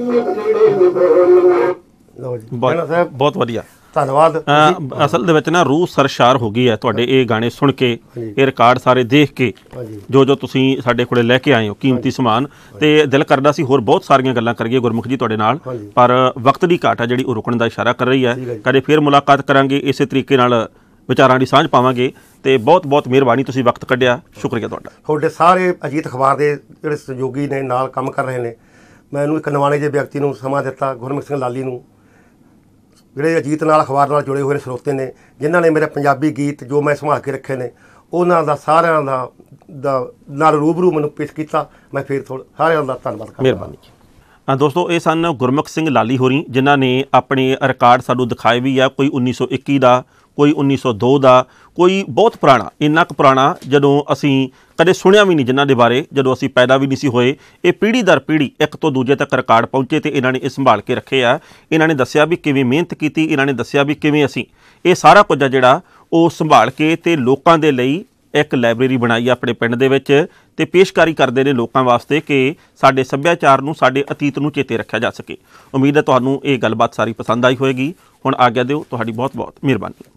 ਲਓ ਜੀ ਬਹੁਤ ਵਧੀਆ ਧੰਨਵਾਦ। ਅਸਲ ਦੇ ਵਿੱਚ ਨਾ ਰੂਹ ਸਰਸ਼ਾਰ ਹੋ ਗਈ ਹੈ ਤੁਹਾਡੇ ਇਹ ਗਾਣੇ ਸੁਣ ਕੇ ਇਹ ਰਿਕਾਰਡ ਸਾਰੇ ਦੇਖ ਕੇ ਜੋ ਤੁਸੀਂ ਸਾਡੇ ਕੋਲੇ ਲੈ ਕੇ ਆਏ ਹੋ ਕੀਮਤੀ ਸਮਾਨ ਤੇ ਦਿਲ ਕਰਦਾ ਸੀ ਹੋਰ ਬਹੁਤ ਸਾਰੀਆਂ ਗੱਲਾਂ ਕਰੀਏ ਗੁਰਮੁਖ ਜੀ ਤੁਹਾਡੇ ਨਾਲ ਪਰ ਵਕਤ ਦੀ ਘਾਟ ਹੈ ਜਿਹੜੀ ਉਹ ਰੁਕਣ ਦਾ ਇਸ਼ਾਰਾ ਕਰ ਰਹੀ ਹੈ ਕਦੇ ਫਿਰ ਮੁਲਾਕਾਤ ਕਰਾਂਗੇ ਇਸੇ ਤਰੀਕੇ ਨਾਲ ਵਿਚਾਰਾਂ ਦੀ ਸਾਂਝ ਪਾਵਾਂਗੇ ਤੇ ਬਹੁਤ ਬਹੁਤ ਮਿਹਰਬਾਨੀ ਤੁਸੀਂ ਵਕਤ ਕੱਢਿਆ ਸ਼ੁਕਰੀਆ ਤੁਹਾਡਾ। ਤੁਹਾਡੇ ਸਾਰੇ ਅਜੀਤ ਅਖਬਾਰ ਦੇ ਜਿਹੜੇ ਸਹਿਯੋਗੀ ਨੇ ਨਾਲ ਕੰਮ ਕਰ ਰਹੇ ਨੇ ਮੈਨੂੰ ਇੱਕ ਨਵਾਣੇ ਜਿਹੇ ਵਿਅਕਤੀ ਨੂੰ ਸਮਾਂ ਦਿੱਤਾ ਗੁਰਮੁਖ ਸਿੰਘ ਲਾਲੀ ਨੂੰ ਜਿਹੜੇ ਅਜੀਤ ਨਾਲ ਅਖਬਾਰ ਨਾਲ ਜੁੜੇ ਹੋਏ ਨੇ ਸਰੋਤੇ ਨੇ ਜਿਨ੍ਹਾਂ ਨੇ ਮੇਰੇ ਪੰਜਾਬੀ ਗੀਤ ਜੋ ਮੈਂ ਸੰਭਾਲ ਕੇ ਰੱਖੇ ਨੇ ਉਹਨਾਂ ਦਾ ਸਾਰਿਆਂ ਦਾ ਨਾਲ ਰੂਬਰੂ ਮੈਨੂੰ ਪੇਸ਼ ਕੀਤਾ ਮੈਂ ਫਿਰ ਸਾਰਿਆਂ ਦਾ ਧੰਨਵਾਦ ਕਰਦਾ। ਮਿਹਰਬਾਨੀ। ਦੋਸਤੋ ਇਹ ਸਨ ਗੁਰਮੁਖ ਸਿੰਘ ਲਾਲੀ ਹੋਰੀ ਜਿਨ੍ਹਾਂ ਨੇ ਆਪਣੇ ਰਿਕਾਰਡ ਸਾਨੂੰ ਦਿਖਾਏ ਵੀ ਆ ਕੋਈ 1921 ਦਾ ਕੋਈ 1902 ਦਾ ਕੋਈ ਬਹੁਤ ਪੁਰਾਣਾ ਇੰਨਾ ਕੁ ਪੁਰਾਣਾ ਜਦੋਂ ਅਸੀਂ ਕਦੇ ਸੁਣਿਆ ਵੀ ਨਹੀਂ ਜਿਨ੍ਹਾਂ ਦੇ ਬਾਰੇ ਜਦੋਂ ਅਸੀਂ ਪੈਦਾ ਵੀ ਨਹੀਂ ਸੀ ਹੋਏ ਇਹ ਪੀੜ੍ਹੀ ਦਰ ਪੀੜ੍ਹੀ ਇੱਕ ਤੋਂ ਦੂਜੇ ਤੱਕ ਰਿਕਾਰਡ ਪਹੁੰਚੇ ਅਤੇ ਇਹਨਾਂ ਨੇ ਇਹ ਸੰਭਾਲ ਕੇ ਰੱਖੇ ਆ। ਇਹਨਾਂ ਨੇ ਦੱਸਿਆ ਵੀ ਕਿਵੇਂ ਮਿਹਨਤ ਕੀਤੀ ਇਹਨਾਂ ਨੇ ਦੱਸਿਆ ਵੀ ਕਿਵੇਂ ਅਸੀਂ ਇਹ ਸਾਰਾ ਕੁਝ ਆ ਜਿਹੜਾ ਉਹ ਸੰਭਾਲ ਕੇ ਅਤੇ ਲੋਕਾਂ ਦੇ ਲਈ ਇੱਕ ਲਾਇਬ੍ਰੇਰੀ ਬਣਾਈ ਆਪਣੇ ਪਿੰਡ ਦੇ ਵਿੱਚ ਅਤੇ ਪੇਸ਼ਕਾਰੀ ਕਰਦੇ ਨੇ ਲੋਕਾਂ ਵਾਸਤੇ ਕਿ ਸਾਡੇ ਸੱਭਿਆਚਾਰ ਨੂੰ ਸਾਡੇ ਅਤੀਤ ਨੂੰ ਚੇਤੇ ਰੱਖਿਆ ਜਾ ਸਕੇ। ਉਮੀਦ ਹੈ ਤੁਹਾਨੂੰ ਇਹ ਗੱਲਬਾਤ ਸਾਰੀ ਪਸੰਦ ਆਈ ਹੋਏਗੀ। ਹੁਣ ਆਗਿਆ ਦਿਓ ਤੁਹਾਡੀ ਬਹੁਤ ਬਹੁਤ ਮਿਹਰਬਾਨੀ।